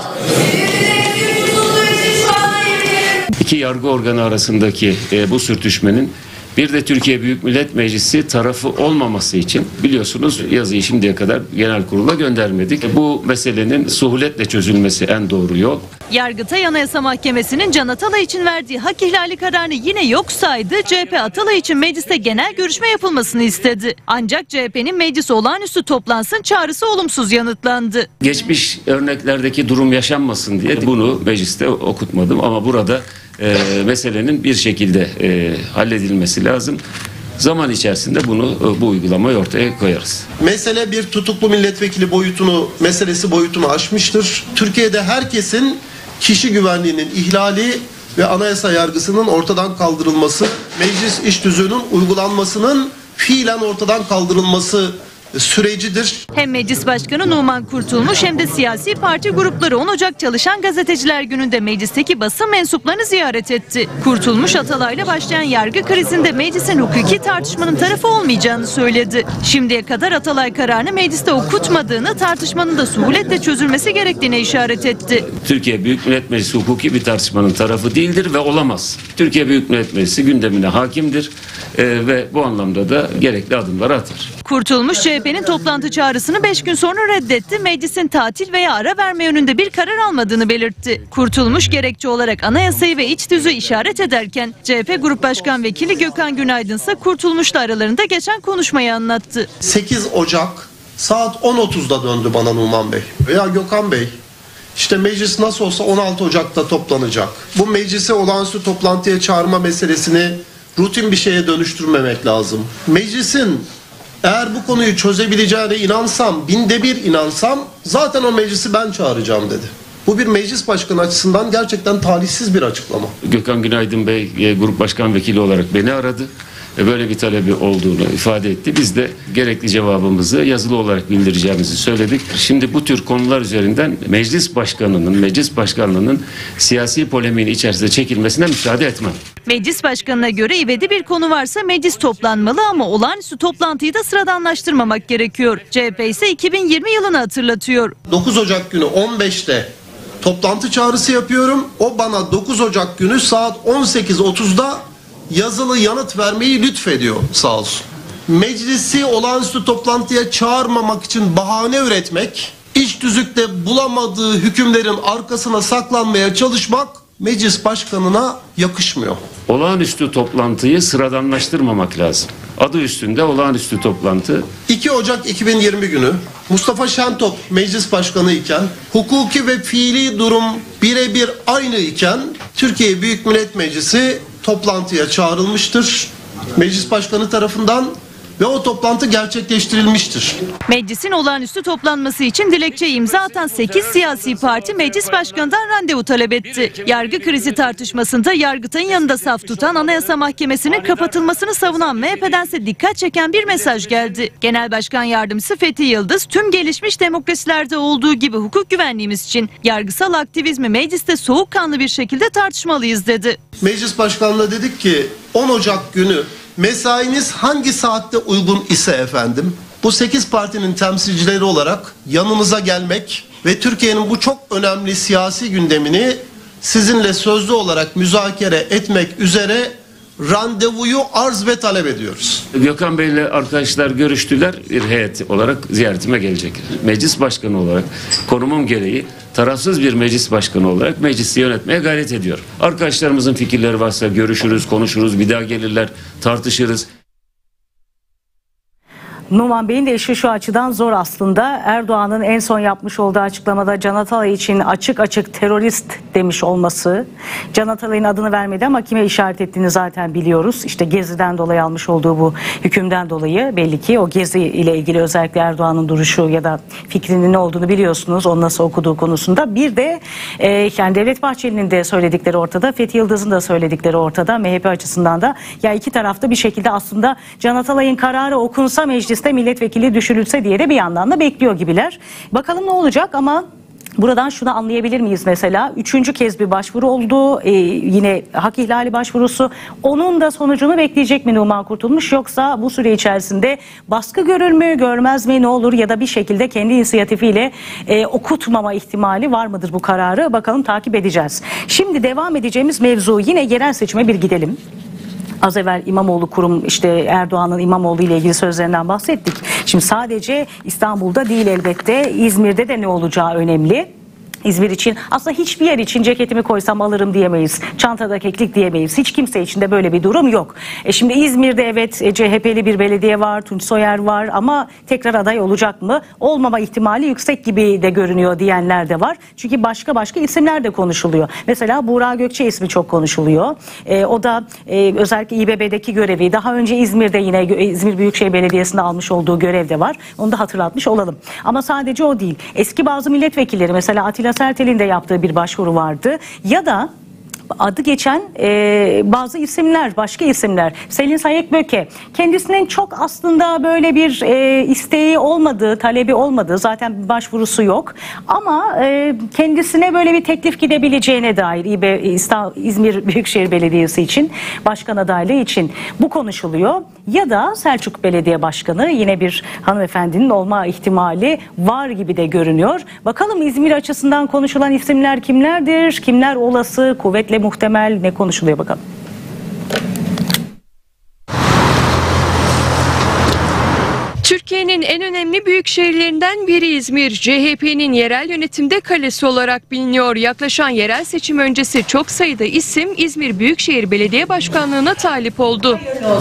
İki yargı organı arasındaki e, bu sürtüşmenin bir de Türkiye Büyük Millet Meclisi tarafı olmaması için biliyorsunuz yazıyı şimdiye kadar genel kurula göndermedik. Bu meselenin suhuletle çözülmesi en doğru yol. Yargıtay Anayasa Mahkemesi'nin Can Atalay için verdiği hak ihlali kararını yine yok saydı. C H P Atalay için mecliste genel görüşme yapılmasını istedi. Ancak C H P'nin meclis olağanüstü toplansın çağrısı olumsuz yanıtlandı. Geçmiş örneklerdeki durum yaşanmasın diye bunu mecliste okutmadım ama burada e, meselenin bir şekilde e, halledilmesi lazım. Zaman içerisinde bunu e, bu uygulamayı ortaya koyarız. Mesele bir tutuklu milletvekili boyutunu, meselesi boyutunu aşmıştır. Türkiye'de herkesin kişi güvenliğinin ihlali ve anayasa yargısının ortadan kaldırılması, meclis iş tüzüğünün uygulanmasının fiilen ortadan kaldırılması sürecidir. Hem Meclis Başkanı Numan Kurtulmuş hem de siyasi parti grupları on Ocak Çalışan Gazeteciler Günü'nde meclisteki basın mensuplarını ziyaret etti. Kurtulmuş Atalay'la başlayan yargı krizinde meclisin hukuki tartışmanın tarafı olmayacağını söyledi. Şimdiye kadar Atalay kararını mecliste okutmadığını, tartışmanın da suhuletle çözülmesi gerektiğine işaret etti. Türkiye Büyük Millet Meclisi hukuki bir tartışmanın tarafı değildir ve olamaz. Türkiye Büyük Millet Meclisi gündemine hakimdir e, ve bu anlamda da gerekli adımları atar. Kurtulmuş C H P'nin toplantı çağrısını beş gün sonra reddetti. Meclisin tatil veya ara verme yönünde bir karar almadığını belirtti. Kurtulmuş gerekçe olarak anayasayı ve iç tüzüğü işaret ederken C H P Grup Başkan Vekili Gökhan Günaydın ise Kurtulmuş'la aralarında geçen konuşmayı anlattı. sekiz Ocak saat on otuzda döndü bana Numan Bey. Ya Gökhan Bey, işte meclis nasıl olsa on altı Ocak'ta toplanacak. Bu meclise olağanüstü toplantıya çağırma meselesini rutin bir şeye dönüştürmemek lazım. Meclisin eğer bu konuyu çözebileceğine inansam, binde bir inansam zaten o meclisi ben çağıracağım dedi. Bu bir meclis başkanı açısından gerçekten talihsiz bir açıklama. Gökhan Günaydın Bey Grup Başkan Vekili olarak beni aradı. Böyle bir talebi olduğunu ifade etti. Biz de gerekli cevabımızı yazılı olarak bildireceğimizi söyledik. Şimdi bu tür konular üzerinden meclis başkanının, meclis başkanlığının siyasi polemiğin içerisinde çekilmesine müsaade etmem. Meclis başkanına göre ivedi bir konu varsa meclis toplanmalı ama olağanüstü toplantıyı da sıradanlaştırmamak gerekiyor. C H P ise iki bin yirmi yılını hatırlatıyor. dokuz Ocak günü on beşte toplantı çağrısı yapıyorum. O bana dokuz Ocak günü saat on sekiz otuzda yazılı yanıt vermeyi lütfediyor sağ olsun. Meclisi olağanüstü toplantıya çağırmamak için bahane üretmek, iç tüzükte bulamadığı hükümlerin arkasına saklanmaya çalışmak meclis başkanına yakışmıyor. Olağanüstü toplantıyı sıradanlaştırmamak lazım. Adı üstünde olağanüstü toplantı. iki Ocak iki bin yirmi günü Mustafa Şentop meclis başkanı iken, hukuki ve fiili durum birebir aynı iken Türkiye Büyük Millet Meclisi toplantıya çağrılmıştır meclis başkanı tarafından ve o toplantı gerçekleştirilmiştir. Meclisin olağanüstü toplanması için dilekçe imza atan sekiz siyasi parti meclis başkanından randevu talep etti. Yargı krizi tartışmasında Yargıtay'ın yanında saf tutan Anayasa Mahkemesi'nin kapatılmasını savunan M H P'dense dikkat çeken bir mesaj geldi. Genel Başkan Yardımcısı Fethi Yıldız, tüm gelişmiş demokrasilerde olduğu gibi hukuk güvenliğimiz için yargısal aktivizmi mecliste soğukkanlı bir şekilde tartışmalıyız dedi. Meclis başkanına dedik ki on Ocak günü mesainiz hangi saatte uygun ise efendim, bu sekiz partinin temsilcileri olarak yanınıza gelmek ve Türkiye'nin bu çok önemli siyasi gündemini sizinle sözlü olarak müzakere etmek üzere randevuyu arz ve talep ediyoruz. Gökhan Bey'le arkadaşlar görüştüler. Bir heyet olarak ziyaretime gelecek. Meclis başkanı olarak konumum gereği tarafsız bir meclis başkanı olarak meclisi yönetmeye gayret ediyorum. Arkadaşlarımızın fikirleri varsa görüşürüz, konuşuruz, bir daha gelirler, tartışırız. Numan Bey'in de işi şu açıdan zor aslında. Erdoğan'ın en son yapmış olduğu açıklamada Can Atalay için açık açık terörist demiş olması. Can Atalay'ın adını vermedi ama kime işaret ettiğini zaten biliyoruz. İşte Gezi'den dolayı almış olduğu bu hükümden dolayı belli ki o Gezi ile ilgili özellikle Erdoğan'ın duruşu ya da fikrinin ne olduğunu biliyorsunuz. Onu nasıl okuduğu konusunda. Bir de e, yani Devlet Bahçeli'nin de söyledikleri ortada. Fethi Yıldız'ın da söyledikleri ortada. M H P açısından da ya iki tarafta bir şekilde aslında Can Atalay'ın kararı okunsa mecliste milletvekili düşürülse diye de bir yandan da bekliyor gibiler. Bakalım ne olacak ama buradan şunu anlayabilir miyiz mesela? Üçüncü kez bir başvuru oldu. Ee, yine hak ihlali başvurusu. Onun da sonucunu bekleyecek mi Numan Kurtulmuş? Yoksa bu süre içerisinde baskı görür mü, görmez mi, ne olur? Ya da bir şekilde kendi inisiyatifiyle e, okutmama ihtimali var mıdır bu kararı? Bakalım, takip edeceğiz. Şimdi devam edeceğimiz mevzu, yine yerel seçime bir gidelim. Az evvel İmamoğlu kurum, işte Erdoğan'ın İmamoğlu ile ilgili sözlerinden bahsettik. Şimdi sadece İstanbul'da değil elbette, İzmir'de de ne olacağı önemli. İzmir için aslında hiçbir yer için ceketimi koysam alırım diyemeyiz. Çantada keklik diyemeyiz. Hiç kimse için de böyle bir durum yok. E şimdi İzmir'de evet e, C H P'li bir belediye var, Tunç Soyer var ama tekrar aday olacak mı? Olmama ihtimali yüksek gibi de görünüyor diyenler de var. Çünkü başka başka isimler de konuşuluyor. Mesela Burak Gökçe ismi çok konuşuluyor. E, o da e, özellikle İBB'deki görevi, daha önce İzmir'de yine İzmir Büyükşehir Belediyesi'nde almış olduğu görev de var. Onu da hatırlatmış olalım. Ama sadece o değil. Eski bazı milletvekilleri, mesela Atilla Sertel'in de yaptığı bir başvuru vardı. Ya da adı geçen e, bazı isimler, başka isimler. Selin Sayık-Böke, kendisinin çok aslında böyle bir e, isteği olmadığı, talebi olmadığı, zaten başvurusu yok. Ama e, kendisine böyle bir teklif gidebileceğine dair İB, İzmir Büyükşehir Belediyesi için, başkan adaylığı için bu konuşuluyor. Ya da Selçuk Belediye Başkanı, yine bir hanımefendinin olma ihtimali var gibi de görünüyor. Bakalım İzmir açısından konuşulan isimler kimlerdir? Kimler olası, kuvvetle muhtemel, ne konuşuluyor bakalım. Türkiye'nin en önemli büyük şehirlerinden biri İzmir, C H P'nin yerel yönetimde kalesi olarak biliniyor. Yaklaşan yerel seçim öncesi çok sayıda isim İzmir Büyükşehir Belediye Başkanlığı'na talip oldu.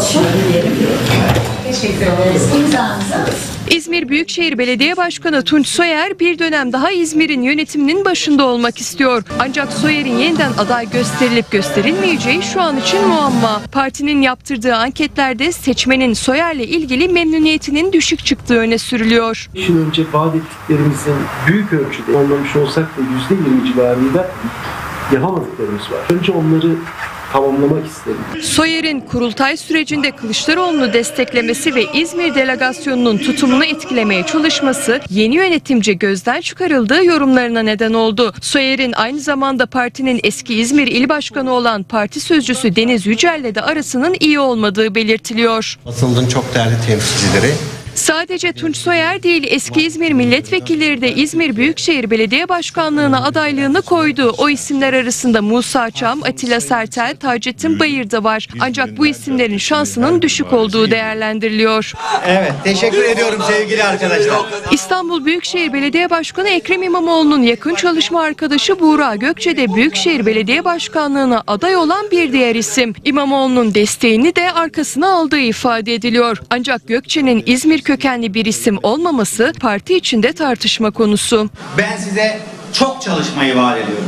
Teşekkür ederiz. İmzanızı. İzmir Büyükşehir Belediye Başkanı Tunç Soyer bir dönem daha İzmir'in yönetiminin başında olmak istiyor. Ancak Soyer'in yeniden aday gösterilip gösterilmeyeceği şu an için muamma. Partinin yaptırdığı anketlerde seçmenin Soyer'le ilgili memnuniyetinin düşük çıktığı öne sürülüyor. beş yıl önce vaat ettiklerimizin büyük ölçüde anlamış olsak da yüzde yirmi civarında yapamadıklarımız var. Önce onları tamamlamak istedim. Soyer'in kurultay sürecinde Kılıçdaroğlu'nu desteklemesi ve İzmir delegasyonunun tutumunu etkilemeye çalışması yeni yönetimci gözden çıkarıldığı yorumlarına neden oldu. Soyer'in aynı zamanda partinin eski İzmir İl Başkanı olan parti sözcüsü Deniz Yücel'le de arasının iyi olmadığı belirtiliyor. Basının çok değerli temsilcileri. Sadece Tunç Soyer değil, eski İzmir milletvekilleri de İzmir Büyükşehir Belediye Başkanlığı'na adaylığını koydu. O isimler arasında Musa Çam, Atilla Sertel, Taceddin Bayır da var. Ancak bu isimlerin şansının düşük olduğu değerlendiriliyor. Evet, teşekkür ediyorum sevgili arkadaşlar. İstanbul Büyükşehir Belediye Başkanı Ekrem İmamoğlu'nun yakın çalışma arkadaşı Burak Gökçe de Büyükşehir Belediye Başkanlığı'na aday olan bir diğer isim. İmamoğlu'nun desteğini de arkasına aldığı ifade ediliyor. Ancak Gökçe'nin İzmir kökenli bir isim olmaması parti içinde tartışma konusu. Ben size çok çalışmayı vaat ediyorum.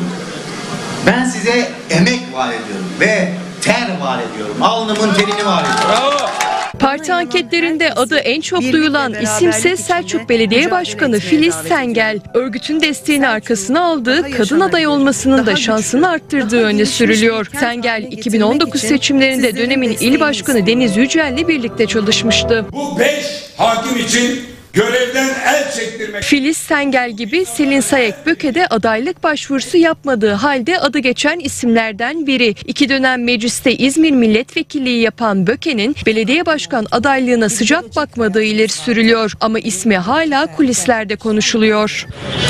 Ben size emek vaat ediyorum ve ter vaat ediyorum. Alnımın terini vaat ediyorum. Parti anketlerinde adı en çok duyulan isimse Selçuk Belediye Başkanı Filiz Sengel. Örgütün desteğini arkasına aldığı, kadın aday olmasının da şansını arttırdığı öne sürülüyor. Sengel iki bin on dokuz seçimlerinde dönemin il başkanı Deniz Yücel'le birlikte çalışmıştı. Bu beş hakim için görevden el çektirmek. Filiz Sengel gibi Selin Sayık-Böke de adaylık başvurusu yapmadığı halde adı geçen isimlerden biri. İki dönem mecliste İzmir milletvekilliği yapan Böke'nin belediye başkan adaylığına sıcak bakmadığı ileri sürülüyor. Ama ismi hala kulislerde konuşuluyor.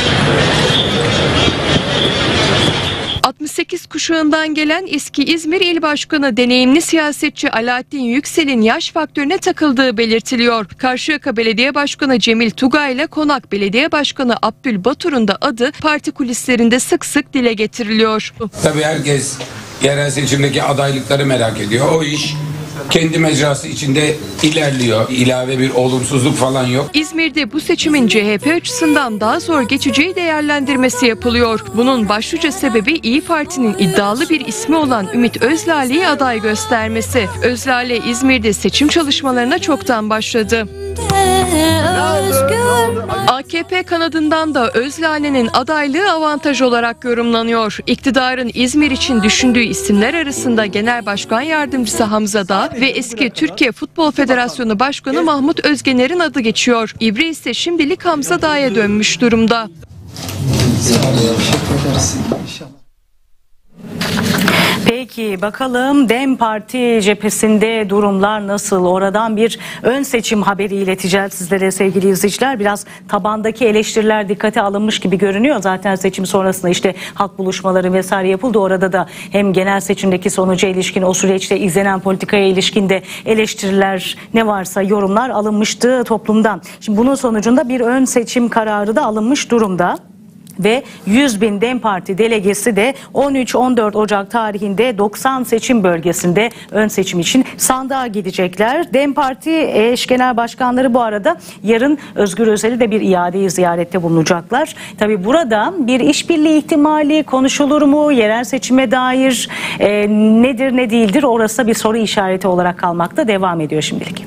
altmış sekiz kuşağından gelen eski İzmir İl Başkanı deneyimli siyasetçi Alaaddin Yüksel'in yaş faktörüne takıldığı belirtiliyor. Karşıyaka Belediye Başkanı Cemil Tugay ile Konak Belediye Başkanı Abdül Batur'un da adı parti kulislerinde sık sık dile getiriliyor. Tabii herkes yerel seçimdeki adaylıkları merak ediyor. O iş kendi mecrası içinde ilerliyor. İlave bir olumsuzluk falan yok. İzmir'de bu seçimin C H P açısından daha zor geçeceği değerlendirmesi yapılıyor. Bunun başlıca sebebi İYİ Parti'nin iddialı bir ismi olan Ümit Özlale'yi aday göstermesi. Özlale İzmir'de seçim çalışmalarına çoktan başladı. A K P kanadından da Özlale'nin adaylığı avantaj olarak yorumlanıyor. İktidarın İzmir için düşündüğü isimler arasında Genel Başkan Yardımcısı Hamza Dağ ve eski Türkiye Futbol Federasyonu Başkanı Mahmut Özgener'in adı geçiyor. İbre ise şimdilik Hamza Dağ'a dönmüş durumda. Peki bakalım DEM Parti cephesinde durumlar nasıl? Oradan bir ön seçim haberi ileteceğiz sizlere sevgili izleyiciler. Biraz tabandaki eleştiriler dikkate alınmış gibi görünüyor. Zaten seçim sonrasında işte halk buluşmaları vesaire yapıldı. Orada da hem genel seçimdeki sonuca ilişkin, o süreçte izlenen politikaya ilişkin de eleştiriler, ne varsa yorumlar alınmıştı toplumdan. Şimdi bunun sonucunda bir ön seçim kararı da alınmış durumda. Ve yüz bin DEM Parti delegesi de on üç on dört Ocak tarihinde doksan seçim bölgesinde ön seçim için sandığa gidecekler. DEM Parti eş genel başkanları bu arada yarın Özgür Özel'i de bir iadeyi ziyarette bulunacaklar. Tabii burada bir işbirliği ihtimali konuşulur mu? Yerel seçime dair e, nedir ne değildir? Orası bir soru işareti olarak kalmakta devam ediyor şimdilik.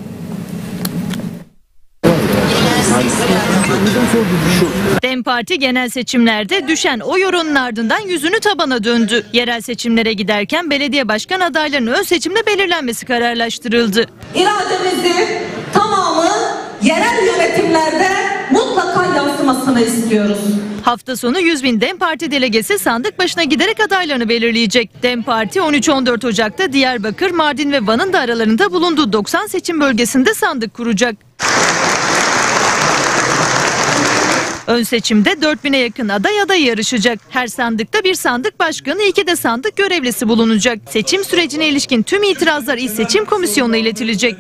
DEM Parti genel seçimlerde düşen oy oranının ardından yüzünü tabana döndü. Yerel seçimlere giderken belediye başkan adaylarının ön seçimde belirlenmesi kararlaştırıldı. İrademizin tamamı yerel yönetimlerde mutlaka yansımasını istiyoruz. Hafta sonu yüz bin DEM Parti delegesi sandık başına giderek adaylarını belirleyecek. DEM Parti on üç on dört Ocak'ta Diyarbakır, Mardin ve Van'ın da aralarında bulunduğu doksan seçim bölgesinde sandık kuracak. Ön seçimde dört bine yakın aday aday yarışacak. Her sandıkta bir sandık başkanı, iki de sandık görevlisi bulunacak. Seçim sürecine ilişkin tüm itirazlar İl Seçim Komisyonu'na iletilecek.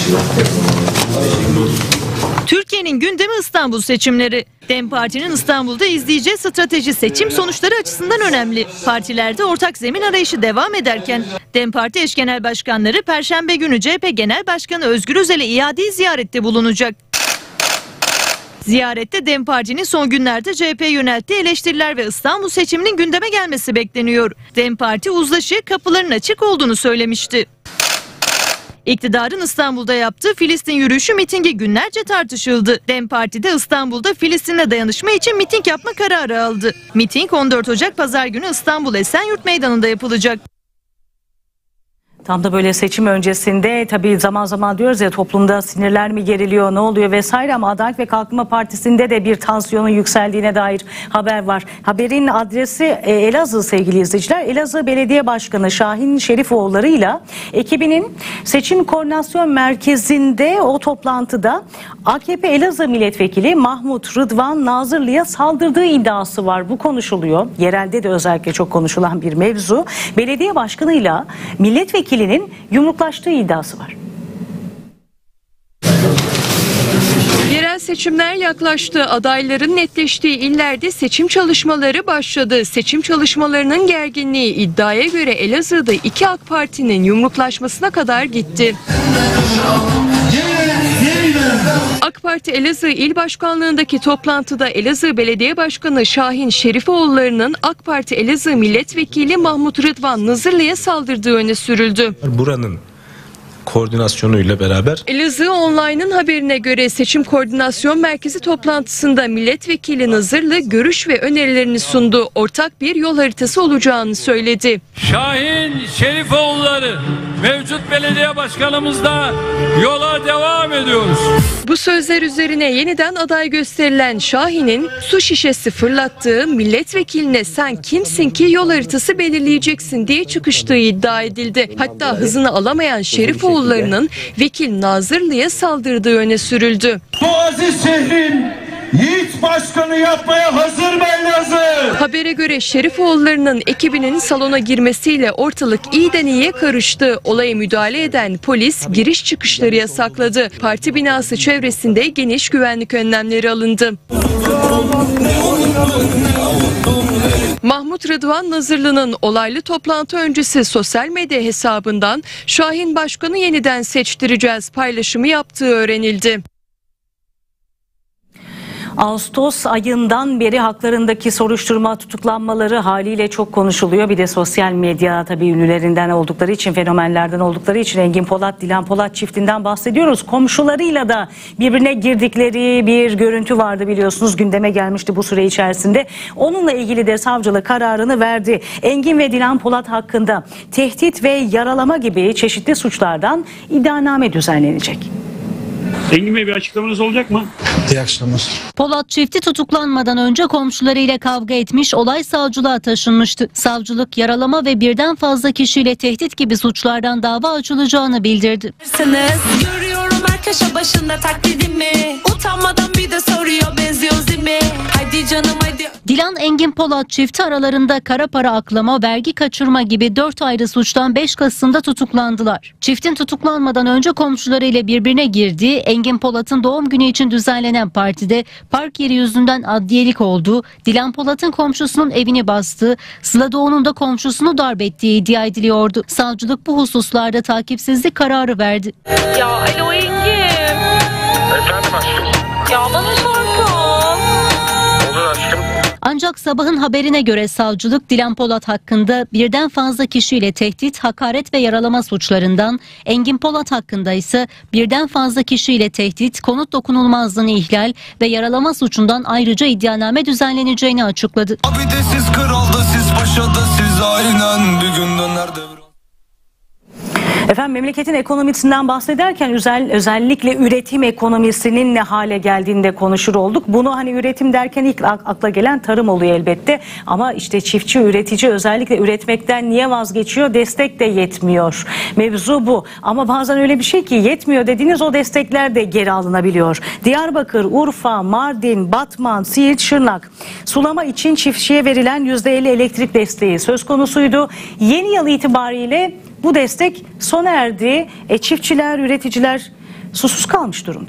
Türkiye'nin gündemi İstanbul seçimleri. DEM Parti'nin İstanbul'da izleyeceği strateji seçim sonuçları açısından önemli. Partilerde ortak zemin arayışı devam ederken DEM Parti eş genel başkanları Perşembe günü C H P Genel Başkanı Özgür Özel'e iade ziyarette bulunacak. Ziyarette DEM Parti'nin son günlerde C H P'ye yönelttiği eleştiriler ve İstanbul seçiminin gündeme gelmesi bekleniyor. DEM Parti uzlaşıya kapıların açık olduğunu söylemişti. İktidarın İstanbul'da yaptığı Filistin yürüyüşü mitingi günlerce tartışıldı. DEM Parti de İstanbul'da Filistin'le dayanışma için miting yapma kararı aldı. Miting on dört Ocak Pazar günü İstanbul Esenyurt Meydanı'nda yapılacak. Tam da böyle seçim öncesinde tabii zaman zaman diyoruz ya, toplumda sinirler mi geriliyor, ne oluyor vesaire, ama Adalet ve Kalkınma Partisi'nde de bir tansiyonun yükseldiğine dair haber var. Haberin adresi Elazığ sevgili izleyiciler. Elazığ Belediye Başkanı Şahin Şerifoğulları'yla ekibinin seçim koordinasyon merkezinde o toplantıda A K P Elazığ Milletvekili Mahmut Rıdvan Nazırlı'ya saldırdığı iddiası var. Bu konuşuluyor. Yerelde de özellikle çok konuşulan bir mevzu. Belediye başkanıyla milletvekili yumruklaştığı iddiası var. Yerel seçimler yaklaştı. Adayların netleştiği illerde seçim çalışmaları başladı. Seçim çalışmalarının gerginliği iddiaya göre Elazığ'da iki AK Parti'nin yumruklaşmasına kadar gitti. AK Parti Elazığ İl Başkanlığındaki toplantıda Elazığ Belediye Başkanı Şahin Şerifoğulları'nın AK Parti Elazığ Milletvekili Mahmut Rıdvan Nazırlı'ya saldırdığı öne sürüldü. Buranın koordinasyonuyla beraber Elazığ Online'ın haberine göre seçim koordinasyon merkezi toplantısında milletvekili Nazırlı görüş ve önerilerini sundu. Ortak bir yol haritası olacağını söyledi. Şahin Şerifoğulları mevcut belediye başkanımızla yola devam ediyoruz. Bu sözler üzerine yeniden aday gösterilen Şahin'in su şişesi fırlattığı, milletvekiline sen kimsin ki yol haritası belirleyeceksin diye çıkıştığı iddia edildi. Hatta hızını alamayan Şerifoğulları'nın vekil Nazırlı'ya saldırdığı öne sürüldü. Bu aziz şehrin yiğit başkanı yapmaya hazır mı Elazığ? Habere göre Şerifoğulları'nın ekibinin salona girmesiyle ortalık iyiden iyiye karıştı. Olaya müdahale eden polis giriş çıkışları yasakladı. Parti binası çevresinde geniş güvenlik önlemleri alındı. Mahmut Rıdvan Nazırlı'nın olaylı toplantı öncesi sosyal medya hesabından Şahin Başkan'ı yeniden seçtireceğiz paylaşımı yaptığı öğrenildi. Ağustos ayından beri haklarındaki soruşturma, tutuklanmaları haliyle çok konuşuluyor. Bir de sosyal medya tabii ünlülerinden oldukları için, fenomenlerden oldukları için Engin Polat, Dilan Polat çiftinden bahsediyoruz. Komşularıyla da birbirine girdikleri bir görüntü vardı biliyorsunuz. Gündeme gelmişti bu süre içerisinde. Onunla ilgili de savcılık kararını verdi. Engin ve Dilan Polat hakkında tehdit ve yaralama gibi çeşitli suçlardan iddianame düzenlenecek. Engin Bey, bir açıklamanız olacak mı? İyi akşamlar. Polat çifti tutuklanmadan önce komşularıyla kavga etmiş, olay savcılığa taşınmıştı. Savcılık yaralama ve birden fazla kişiyle tehdit gibi suçlardan dava açılacağını bildirdi. Görüyorum her köşe başında taklidimi. Utanmadan bir de soruyor, benziyoruz değil mi? Haydi canım haydi. Dilan Engin Polat çifti aralarında kara para aklama, vergi kaçırma gibi dört ayrı suçtan beş Kasım'da tutuklandılar. Çiftin tutuklanmadan önce komşularıyla birbirine girdiği, Engin Polat'ın doğum günü için düzenlenen partide park yeri yüzünden adliyelik olduğu, Dilan Polat'ın komşusunun evini bastığı, Sıla Doğu'nun da komşusunu darp ettiği iddia ediliyordu. Savcılık bu hususlarda takipsizlik kararı verdi. Ya alo Engin. Efendim aşkım. Ya bana şarkı. Olur aşkım. Ancak sabahın haberine göre savcılık Dilan Polat hakkında birden fazla kişiyle tehdit, hakaret ve yaralama suçlarından, Engin Polat hakkında ise birden fazla kişiyle tehdit, konut dokunulmazlığını ihlal ve yaralama suçundan ayrıca iddianame düzenleneceğini açıkladı. Abi de siz kralda, siz paşada, siz aynen bir gün döner devran. Efendim, memleketin ekonomisinden bahsederken özel, özellikle üretim ekonomisinin ne hale geldiğini de konuşur olduk. Bunu hani üretim derken ilk akla gelen tarım oluyor elbette. Ama işte çiftçi, üretici özellikle üretmekten niye vazgeçiyor? Destek de yetmiyor. Mevzu bu. Ama bazen öyle bir şey ki yetmiyor dediğiniz o destekler de geri alınabiliyor. Diyarbakır, Urfa, Mardin, Batman, Siirt, Şırnak sulama için çiftçiye verilen yüzde elli elektrik desteği söz konusuydu. Yeni yıl itibariyle bu destek sona erdi. E, çiftçiler, üreticiler susuz kalmış durumda.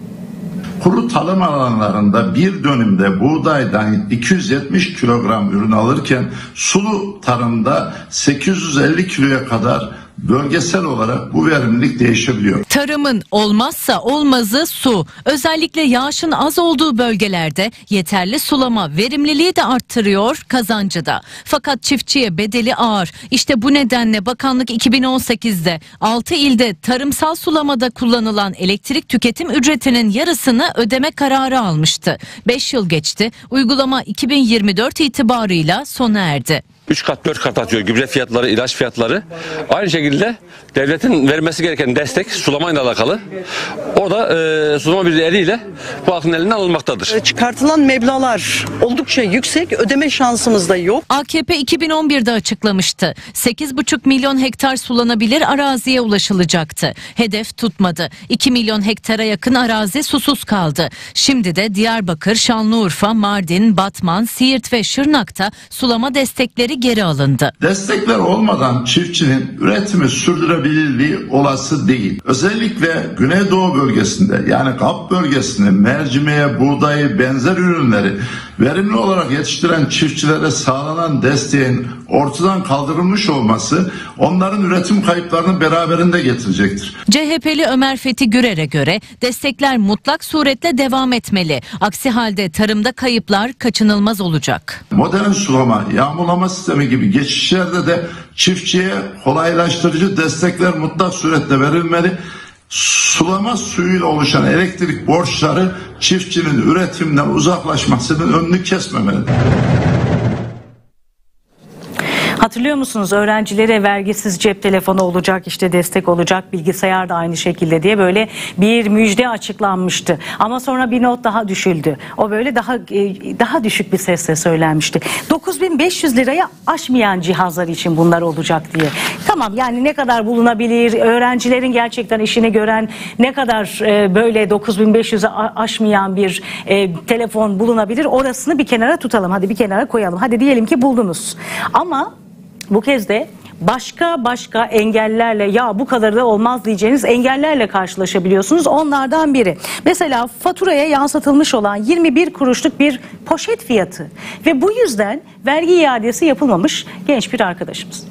Kuru tarım alanlarında bir dönümde buğdaydan iki yüz yetmiş kilogram ürün alırken sulu tarımda sekiz yüz elli kiloya kadar bölgesel olarak bu verimlilik değişebiliyor. Tarımın olmazsa olmazı su. Özellikle yağışın az olduğu bölgelerde yeterli sulama verimliliği de arttırıyor, kazancı da. Fakat çiftçiye bedeli ağır. İşte bu nedenle bakanlık iki bin on sekizde altı ilde tarımsal sulamada kullanılan elektrik tüketim ücretinin yarısını ödeme kararı almıştı. beş yıl geçti. Uygulama iki bin yirmi dört itibarıyla sona erdi. üç kat dört kat atıyor gübre fiyatları, ilaç fiyatları. Aynı şekilde devletin vermesi gereken destek sulamayla alakalı. O da e, sulama birliği eliyle bu halkın elinden alınmaktadır. Çıkartılan meblağlar oldukça yüksek, ödeme şansımız da yok. A K P iki bin on birde açıklamıştı. sekiz buçuk milyon hektar sulanabilir araziye ulaşılacaktı. Hedef tutmadı. iki milyon hektara yakın arazi susuz kaldı. Şimdi de Diyarbakır, Şanlıurfa, Mardin, Batman, Siirt ve Şırnak'ta sulama destekleri geri alındı. Destekler olmadan çiftçinin üretimi sürdürebilirliği olası değil. Özellikle Güneydoğu bölgesinde, yani Kap bölgesinde mercimeğe, buğdayı, benzer ürünleri verimli olarak yetiştiren çiftçilere sağlanan desteğin ortadan kaldırılmış olması onların üretim kayıplarını beraberinde getirecektir. C H P'li Ömer Fethi Gürer'e göre destekler mutlak suretle devam etmeli. Aksi halde tarımda kayıplar kaçınılmaz olacak. Modern sulama, yağmurlama sistemi gibi geçişlerde de çiftçiye kolaylaştırıcı destekler mutlak suretle verilmeli. Sulama suyuyla oluşan elektrik borçları çiftçinin üretimden uzaklaşmasının önünü kesmemeli. Hatırlıyor musunuz, öğrencilere vergisiz cep telefonu olacak, işte destek olacak, bilgisayar da aynı şekilde diye böyle bir müjde açıklanmıştı. Ama sonra bir not daha düşüldü. O böyle daha daha düşük bir sesle söylenmişti. dokuz bin beş yüz liraya aşmayan cihazlar için bunlar olacak diye. Tamam, yani ne kadar bulunabilir, öğrencilerin gerçekten işini gören ne kadar böyle dokuz bin beş yüze aşmayan bir e, telefon bulunabilir, orasını bir kenara tutalım. Hadi bir kenara koyalım. Hadi diyelim ki buldunuz. Ama bu kez de başka başka engellerle, ya bu kadar da olmaz diyeceğiniz engellerle karşılaşabiliyorsunuz. Onlardan biri. Mesela faturaya yansıtılmış olan yirmi bir kuruşluk bir poşet fiyatı ve bu yüzden vergi iadesi yapılmamış genç bir arkadaşımız.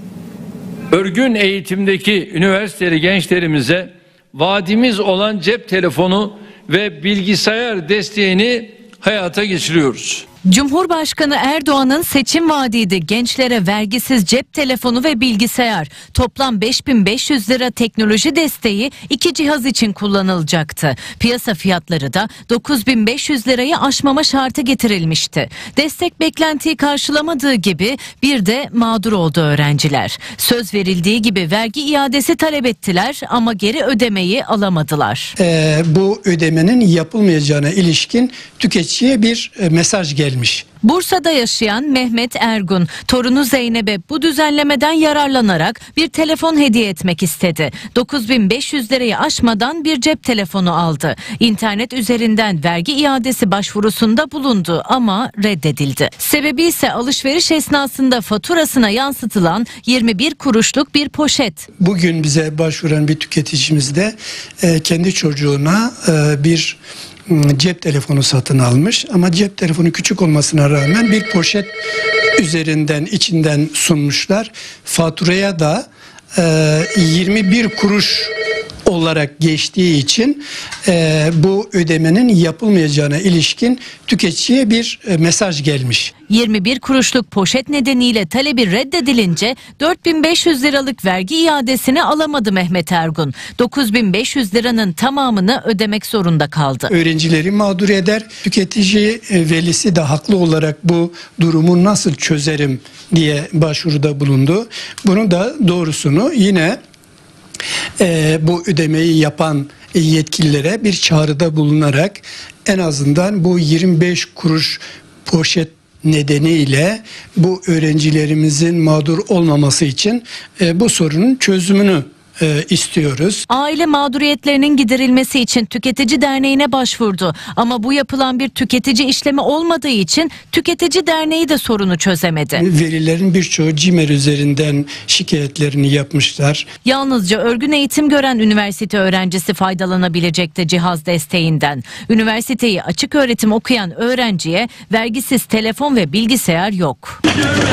Örgün eğitimdeki üniversiteli gençlerimize vaadimiz olan cep telefonu ve bilgisayar desteğini hayata geçiriyoruz. Cumhurbaşkanı Erdoğan'ın seçim vaadiydi gençlere vergisiz cep telefonu ve bilgisayar. Toplam beş bin beş yüz lira teknoloji desteği iki cihaz için kullanılacaktı. Piyasa fiyatları da dokuz bin beş yüz lirayı aşmama şartı getirilmişti. Destek beklentiyi karşılamadığı gibi bir de mağdur oldu öğrenciler. Söz verildiği gibi vergi iadesi talep ettiler ama geri ödemeyi alamadılar. Ee, bu ödemenin yapılmayacağına ilişkin tüketiciye bir e, mesaj geldi. Bursa'da yaşayan Mehmet Ergun, torunu Zeynep'e bu düzenlemeden yararlanarak bir telefon hediye etmek istedi. dokuz bin beş yüz lirayı aşmadan bir cep telefonu aldı. İnternet üzerinden vergi iadesi başvurusunda bulundu ama reddedildi. Sebebi ise alışveriş esnasında faturasına yansıtılan yirmi bir kuruşluk bir poşet. Bugün bize başvuran bir tüketicimiz de e, kendi çocuğuna e, bir cep telefonu satın almış ama cep telefonu küçük olmasına rağmen bir poşet üzerinden içinden sunmuşlar. Faturaya da e, yirmi bir kuruş olarak geçtiği için e, bu ödemenin yapılmayacağına ilişkin tüketiciye bir e, mesaj gelmiş. yirmi bir kuruşluk poşet nedeniyle talebi reddedilince dört bin beş yüz liralık vergi iadesini alamadı Mehmet Ergun. dokuz bin beş yüz liranın tamamını ödemek zorunda kaldı. Öğrencileri mağdur eder. Tüketici e, velisi de haklı olarak bu durumu nasıl çözerim diye başvuruda bulundu. Bunun da doğrusunu yine Ee, bu ödemeyi yapan yetkililere bir çağrıda bulunarak en azından bu yirmi beş kuruş poşet nedeniyle bu öğrencilerimizin mağdur olmaması için e, bu sorunun çözümünü e, istiyoruz. Aile mağduriyetlerinin giderilmesi için Tüketici Derneği'ne başvurdu. Ama bu yapılan bir tüketici işlemi olmadığı için Tüketici Derneği de sorunu çözemedi. Velilerin birçoğu CİMER üzerinden şikayetlerini yapmışlar. Yalnızca örgün eğitim gören üniversite öğrencisi faydalanabilecekti cihaz desteğinden. Üniversiteyi açık öğretim okuyan öğrenciye vergisiz telefon ve bilgisayar yok.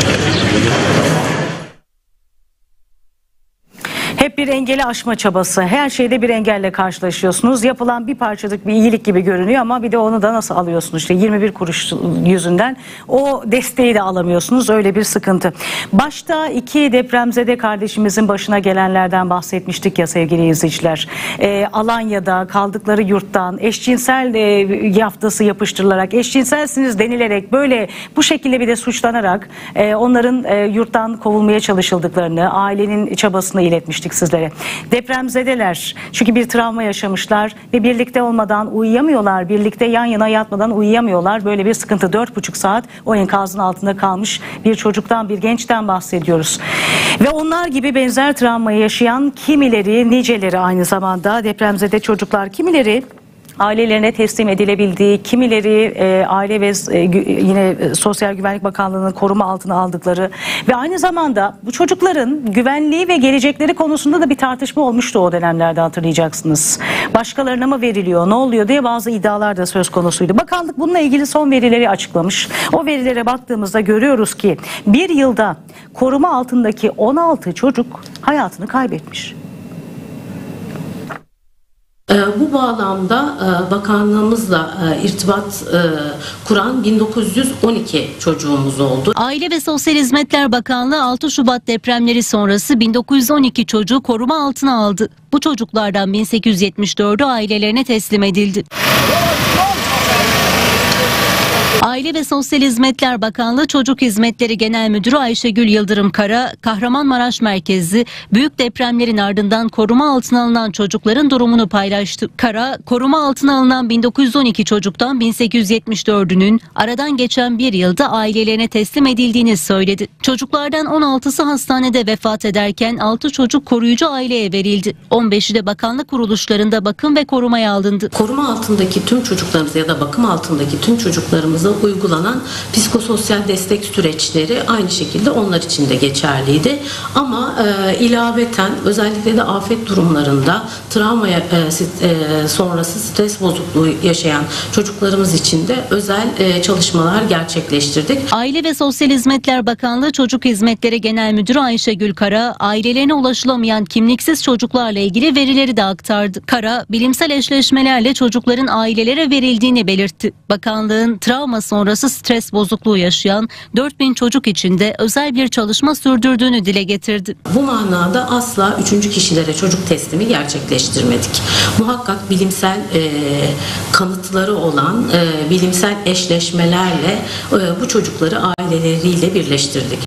Hep bir engeli aşma çabası. Her şeyde bir engelle karşılaşıyorsunuz. Yapılan bir parçacık bir iyilik gibi görünüyor ama bir de onu da nasıl alıyorsunuz? İşte yirmi bir kuruş yüzünden o desteği de alamıyorsunuz. Öyle bir sıkıntı. Başta iki depremzede kardeşimizin başına gelenlerden bahsetmiştik ya sevgili izleyiciler. Ee, Alanya'da kaldıkları yurttan eşcinsel e, yaftası yapıştırılarak, eşcinselsiniz denilerek böyle bu şekilde bir de suçlanarak e, onların e, yurttan kovulmaya çalışıldıklarını, ailenin çabasını iletmiştik sizlere. Depremzedeler çünkü bir travma yaşamışlar ve birlikte olmadan uyuyamıyorlar. Birlikte yan yana yatmadan uyuyamıyorlar. Böyle bir sıkıntı. Dört buçuk saat o enkazın altında kalmış bir çocuktan, bir gençten bahsediyoruz. Ve onlar gibi benzer travmayı yaşayan kimileri, niceleri aynı zamanda depremzede çocuklar, kimileri ailelerine teslim edilebildiği, kimileri e, Aile ve e, yine e, Sosyal Güvenlik Bakanlığı'nın koruma altına aldıkları ve aynı zamanda bu çocukların güvenliği ve gelecekleri konusunda da bir tartışma olmuştu o dönemlerde, hatırlayacaksınız. Başkalarına mı veriliyor, ne oluyor diye bazı iddialar da söz konusuydu. Bakanlık bununla ilgili son verileri açıklamış. O verilere baktığımızda görüyoruz ki bir yılda koruma altındaki on altı çocuk hayatını kaybetmiş. Bu bağlamda bakanlığımızla irtibat kuran bin dokuz yüz on iki çocuğumuz oldu. Aile ve Sosyal Hizmetler Bakanlığı altı Şubat depremleri sonrası bin dokuz yüz on iki çocuğu koruma altına aldı. Bu çocuklardan bin sekiz yüz yetmiş dördü ailelerine teslim edildi. Aile ve Sosyal Hizmetler Bakanlığı Çocuk Hizmetleri Genel Müdürü Ayşegül Yıldırım Kara, Kahramanmaraş merkezli büyük depremlerin ardından koruma altına alınan çocukların durumunu paylaştı. Kara, koruma altına alınan bin dokuz yüz on iki çocuktan bin sekiz yüz yetmiş dördünün aradan geçen bir yılda ailelerine teslim edildiğini söyledi. Çocuklardan on altısı hastanede vefat ederken altı çocuk koruyucu aileye verildi. on beşi de bakanlık kuruluşlarında bakım ve korumaya alındı. Koruma altındaki tüm çocuklarımız ya da bakım altındaki tüm çocuklarımızın uygulanan psikososyal destek süreçleri aynı şekilde onlar için de geçerliydi. Ama e, ilaveten özellikle de afet durumlarında travma e, e, sonrası stres bozukluğu yaşayan çocuklarımız için de özel e, çalışmalar gerçekleştirdik. Aile ve Sosyal Hizmetler Bakanlığı Çocuk Hizmetleri Genel Müdürü Ayşegül Kara, ailelerine ulaşılamayan kimliksiz çocuklarla ilgili verileri de aktardı. Kara, bilimsel eşleşmelerle çocukların ailelere verildiğini belirtti. Bakanlığın travma sonrası stres bozukluğu yaşayan dört bin çocuk için de özel bir çalışma sürdürdüğünü dile getirdi. Bu manada asla üçüncü kişilere çocuk teslimi gerçekleştirmedik. Muhakkak bilimsel e, kanıtları olan e, bilimsel eşleşmelerle e, bu çocukları aileleriyle birleştirdik.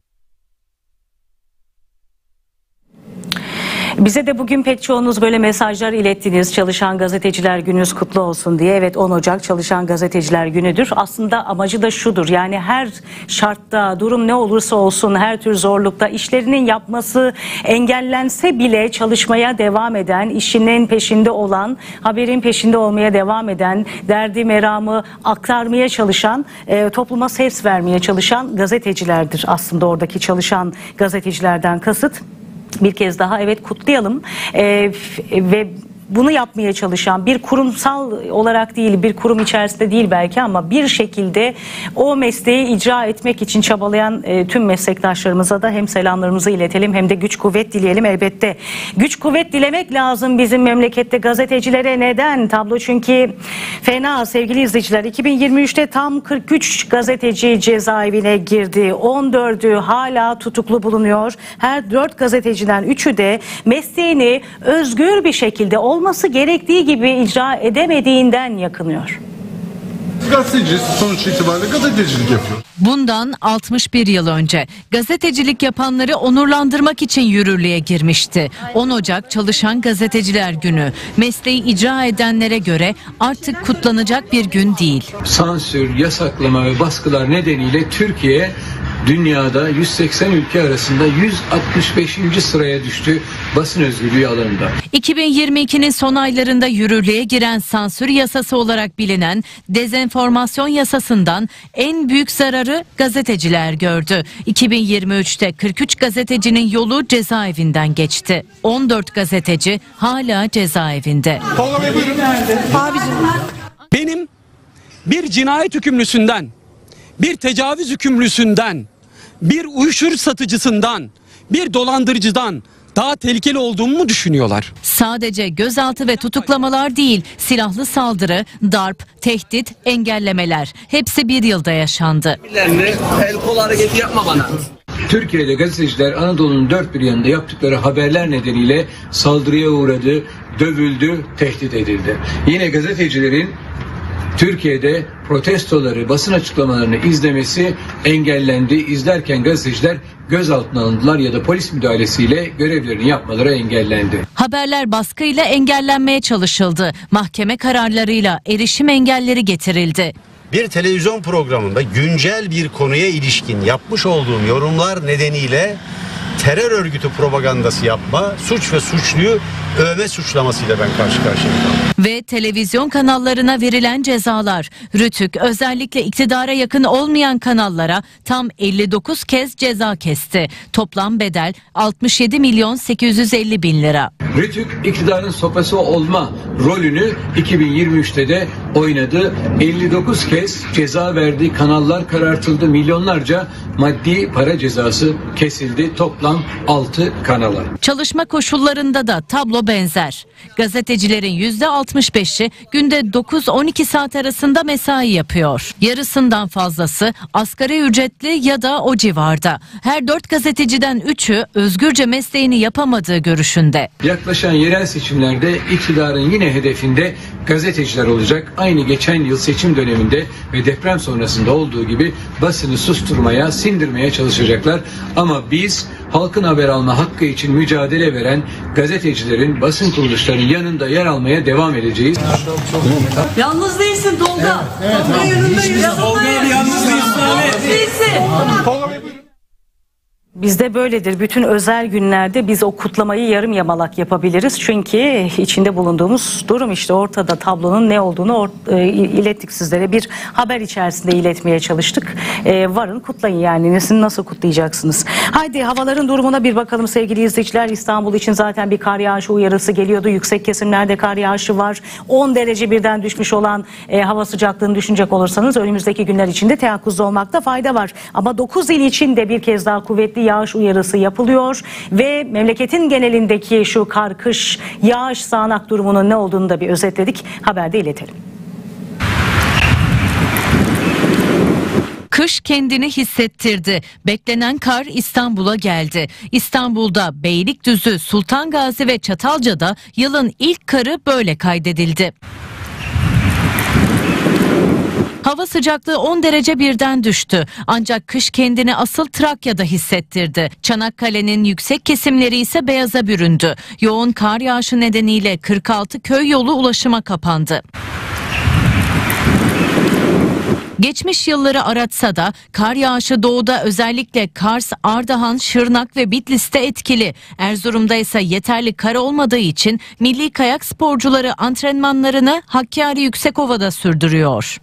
Bize de bugün pek çoğunuz böyle mesajlar ilettiniz. Çalışan Gazeteciler Gününüz kutlu olsun diye. Evet, on Ocak Çalışan Gazeteciler Günü'dür. Aslında amacı da şudur. Yani her şartta, durum ne olursa olsun, her tür zorlukta işlerinin yapması engellense bile çalışmaya devam eden, işinin peşinde olan, haberin peşinde olmaya devam eden, derdi meramı aktarmaya çalışan, e, topluma ses vermeye çalışan gazetecilerdir. Aslında oradaki çalışan gazetecilerden kasıt. Bir kez daha evet kutlayalım ee, ve bunu yapmaya çalışan bir kurumsal olarak değil, bir kurum içerisinde değil belki ama bir şekilde o mesleği icra etmek için çabalayan e, tüm meslektaşlarımıza da hem selamlarımızı iletelim hem de güç kuvvet dileyelim elbette. Güç kuvvet dilemek lazım bizim memlekette gazetecilere. Neden? Tablo çünkü fena sevgili izleyiciler. iki bin yirmi üçte tam kırk üç gazeteci cezaevine girdi. on dördü hala tutuklu bulunuyor. Her dört gazeteciden üçü de mesleğini özgür bir şekilde olması gerektiği gibi icra edemediğinden yakınıyor. Gazeteci sonuç itibariyle gazetecilik yapıyor. Bundan altmış bir yıl önce gazetecilik yapanları onurlandırmak için yürürlüğe girmişti. on Ocak Çalışan Gazeteciler Günü. Mesleği icra edenlere göre artık kutlanacak bir gün değil. Sansür, yasaklama ve baskılar nedeniyle Türkiye dünyada yüz seksen ülke arasında yüz altmış beşinci sıraya düştü basın özgürlüğü alanında. iki bin yirmi ikinin son aylarında yürürlüğe giren sansür yasası olarak bilinen dezenformasyon yasasından en büyük zararı gazeteciler gördü. iki bin yirmi üçte kırk üç gazetecinin yolu cezaevinden geçti. on dört gazeteci hala cezaevinde. Benim bir cinayet hükümlüsünden, bir tecavüz hükümlüsünden, bir uyuşturucu satıcısından, bir dolandırıcıdan daha tehlikeli olduğumu mu düşünüyorlar? Sadece gözaltı ve tutuklamalar değil, silahlı saldırı, darp, tehdit, engellemeler hepsi bir yılda yaşandı. El kol hareketi yapma bana. Türkiye'de gazeteciler Anadolu'nun dört bir yanında yaptıkları haberler nedeniyle saldırıya uğradı, dövüldü, tehdit edildi. Yine gazetecilerin Türkiye'de protestoları, basın açıklamalarını izlemesi engellendi. İzlerken gazeteciler gözaltına alındılar ya da polis müdahalesiyle görevlerini yapmaları engellendi. Haberler baskıyla engellenmeye çalışıldı. Mahkeme kararlarıyla erişim engelleri getirildi. Bir televizyon programında güncel bir konuya ilişkin yapmış olduğum yorumlar nedeniyle terör örgütü propagandası yapma, suç ve suçluyu övme suçlamasıyla ben karşı karşıyayım. Ve televizyon kanallarına verilen cezalar. RTÜK özellikle iktidara yakın olmayan kanallara tam elli dokuz kez ceza kesti. Toplam bedel altmış yedi milyon sekiz yüz elli bin lira. RTÜK iktidarın sopası olma rolünü iki bin yirmi üçte de oynadı. elli dokuz kez ceza verdi, kanallar karartıldı, milyonlarca maddi para cezası kesildi. Toplam altı kanala. Çalışma koşullarında da tablo benzer. Gazetecilerin yüzde altmış beşi günde dokuz on iki saat arasında mesai yapıyor. Yarısından fazlası asgari ücretli ya da o civarda. Her dört gazeteciden üçü özgürce mesleğini yapamadığı görüşünde. Yaklaşan yerel seçimlerde iktidarın yine hedefinde gazeteciler olacak. Aynı geçen yıl seçim döneminde ve deprem sonrasında olduğu gibi basını susturmaya, sindirmeye çalışacaklar. Ama biz halkın haber alma hakkı için mücadele veren gazetecilerin, basın kuruluşlarının yanında yer almaya devam edeceğiz. Yalnız değilsin Tolga. Evet, evet. Tolga yanındayız. Tolga yalnız değilsin. Değilsin. Bizde böyledir. Bütün özel günlerde biz o kutlamayı yarım yamalak yapabiliriz. Çünkü içinde bulunduğumuz durum işte ortada, tablonun ne olduğunu or- e, ilettik sizlere. Bir haber içerisinde iletmeye çalıştık. E, varın kutlayın yani. Nesini nasıl kutlayacaksınız? Haydi havaların durumuna bir bakalım sevgili izleyiciler. İstanbul için zaten bir kar yağışı uyarısı geliyordu. Yüksek kesimlerde kar yağışı var. on derece birden düşmüş olan e, hava sıcaklığını düşünecek olursanız önümüzdeki günler içinde teyakkuzda olmakta fayda var. Ama dokuz il için de bir kez daha kuvvetli yağış uyarısı yapılıyor ve memleketin genelindeki şu kar, kış, yağış, sağanak durumunun ne olduğunu da bir özetledik. Haberde iletelim. Kış kendini hissettirdi. Beklenen kar İstanbul'a geldi. İstanbul'da Beylikdüzü, Sultan Gazi ve Çatalca'da yılın ilk karı böyle kaydedildi. Hava sıcaklığı on derece birden düştü. Ancak kış kendini asıl Trakya'da hissettirdi. Çanakkale'nin yüksek kesimleri ise beyaza büründü. Yoğun kar yağışı nedeniyle kırk altı köy yolu ulaşıma kapandı. Geçmiş yılları aratsa da kar yağışı doğuda özellikle Kars, Ardahan, Şırnak ve Bitlis'te etkili. Erzurum'da ise yeterli kar olmadığı için milli kayak sporcuları antrenmanlarını Hakkari Yüksekova'da sürdürüyor.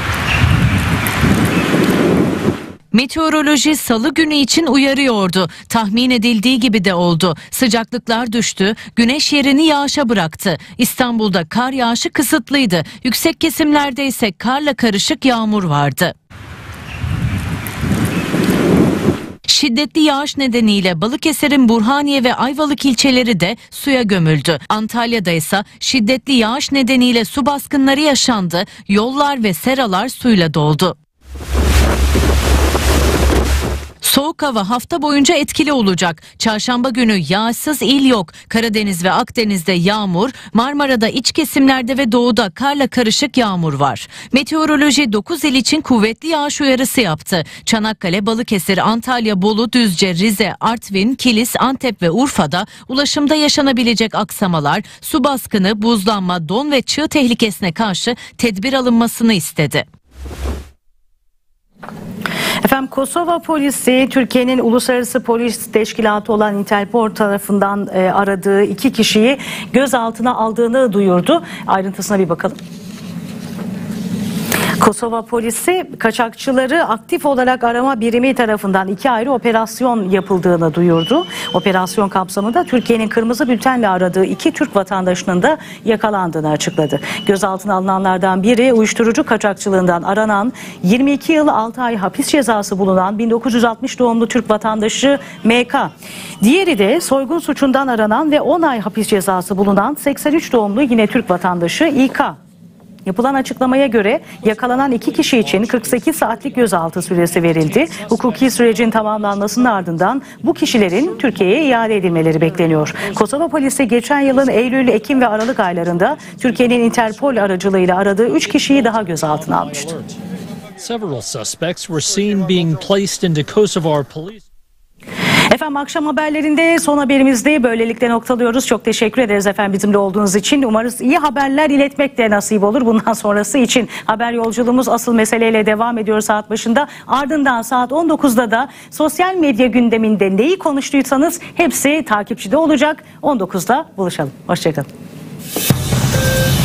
Meteoroloji salı günü için uyarıyordu. Tahmin edildiği gibi de oldu. Sıcaklıklar düştü, güneş yerini yağışa bıraktı. İstanbul'da kar yağışı kısıtlıydı. Yüksek kesimlerde ise karla karışık yağmur vardı. Şiddetli yağış nedeniyle Balıkesir'in Burhaniye ve Ayvalık ilçeleri de suya gömüldü. Antalya'da ise şiddetli yağış nedeniyle su baskınları yaşandı. Yollar ve seralar suyla doldu. Soğuk hava hafta boyunca etkili olacak. Çarşamba günü yağsız il yok. Karadeniz ve Akdeniz'de yağmur, Marmara'da iç kesimlerde ve doğuda karla karışık yağmur var. Meteoroloji dokuz il için kuvvetli yağış uyarısı yaptı. Çanakkale, Balıkesir, Antalya, Bolu, Düzce, Rize, Artvin, Kilis, Antep ve Urfa'da ulaşımda yaşanabilecek aksamalar, su baskını, buzlanma, don ve çığ tehlikesine karşı tedbir alınmasını istedi. Efendim Kosova polisi Türkiye'nin uluslararası polis teşkilatı olan Interpol tarafından e, aradığı iki kişiyi gözaltına aldığını duyurdu. Ayrıntısına bir bakalım. Kosova polisi kaçakçıları aktif olarak arama birimi tarafından iki ayrı operasyon yapıldığını duyurdu. Operasyon kapsamında Türkiye'nin kırmızı bültenle aradığı iki Türk vatandaşının da yakalandığını açıkladı. Gözaltına alınanlardan biri uyuşturucu kaçakçılığından aranan yirmi iki yıl altı ay hapis cezası bulunan bin dokuz yüz altmış doğumlu Türk vatandaşı M K. Diğeri de soygun suçundan aranan ve on ay hapis cezası bulunan seksen üç doğumlu yine Türk vatandaşı İ K. Yapılan açıklamaya göre yakalanan iki kişi için kırk sekiz saatlik gözaltı süresi verildi. Hukuki sürecin tamamlanmasının ardından bu kişilerin Türkiye'ye iade edilmeleri bekleniyor. Kosova polisi geçen yılın Eylül, Ekim ve Aralık aylarında Türkiye'nin Interpol aracılığıyla aradığı üç kişiyi daha gözaltına almıştı. Several suspects were seen being placed into Kosovar police. Efendim akşam haberlerinde son haberimizde böylelikle noktalıyoruz. Çok teşekkür ederiz efendim bizimle olduğunuz için. Umarız iyi haberler iletmek de nasip olur. Bundan sonrası için haber yolculuğumuz asıl meseleyle devam ediyor saat başında. Ardından saat on dokuzda da sosyal medya gündeminde neyi konuştuysanız hepsi takipçide olacak. on dokuzda buluşalım. Hoşçakalın.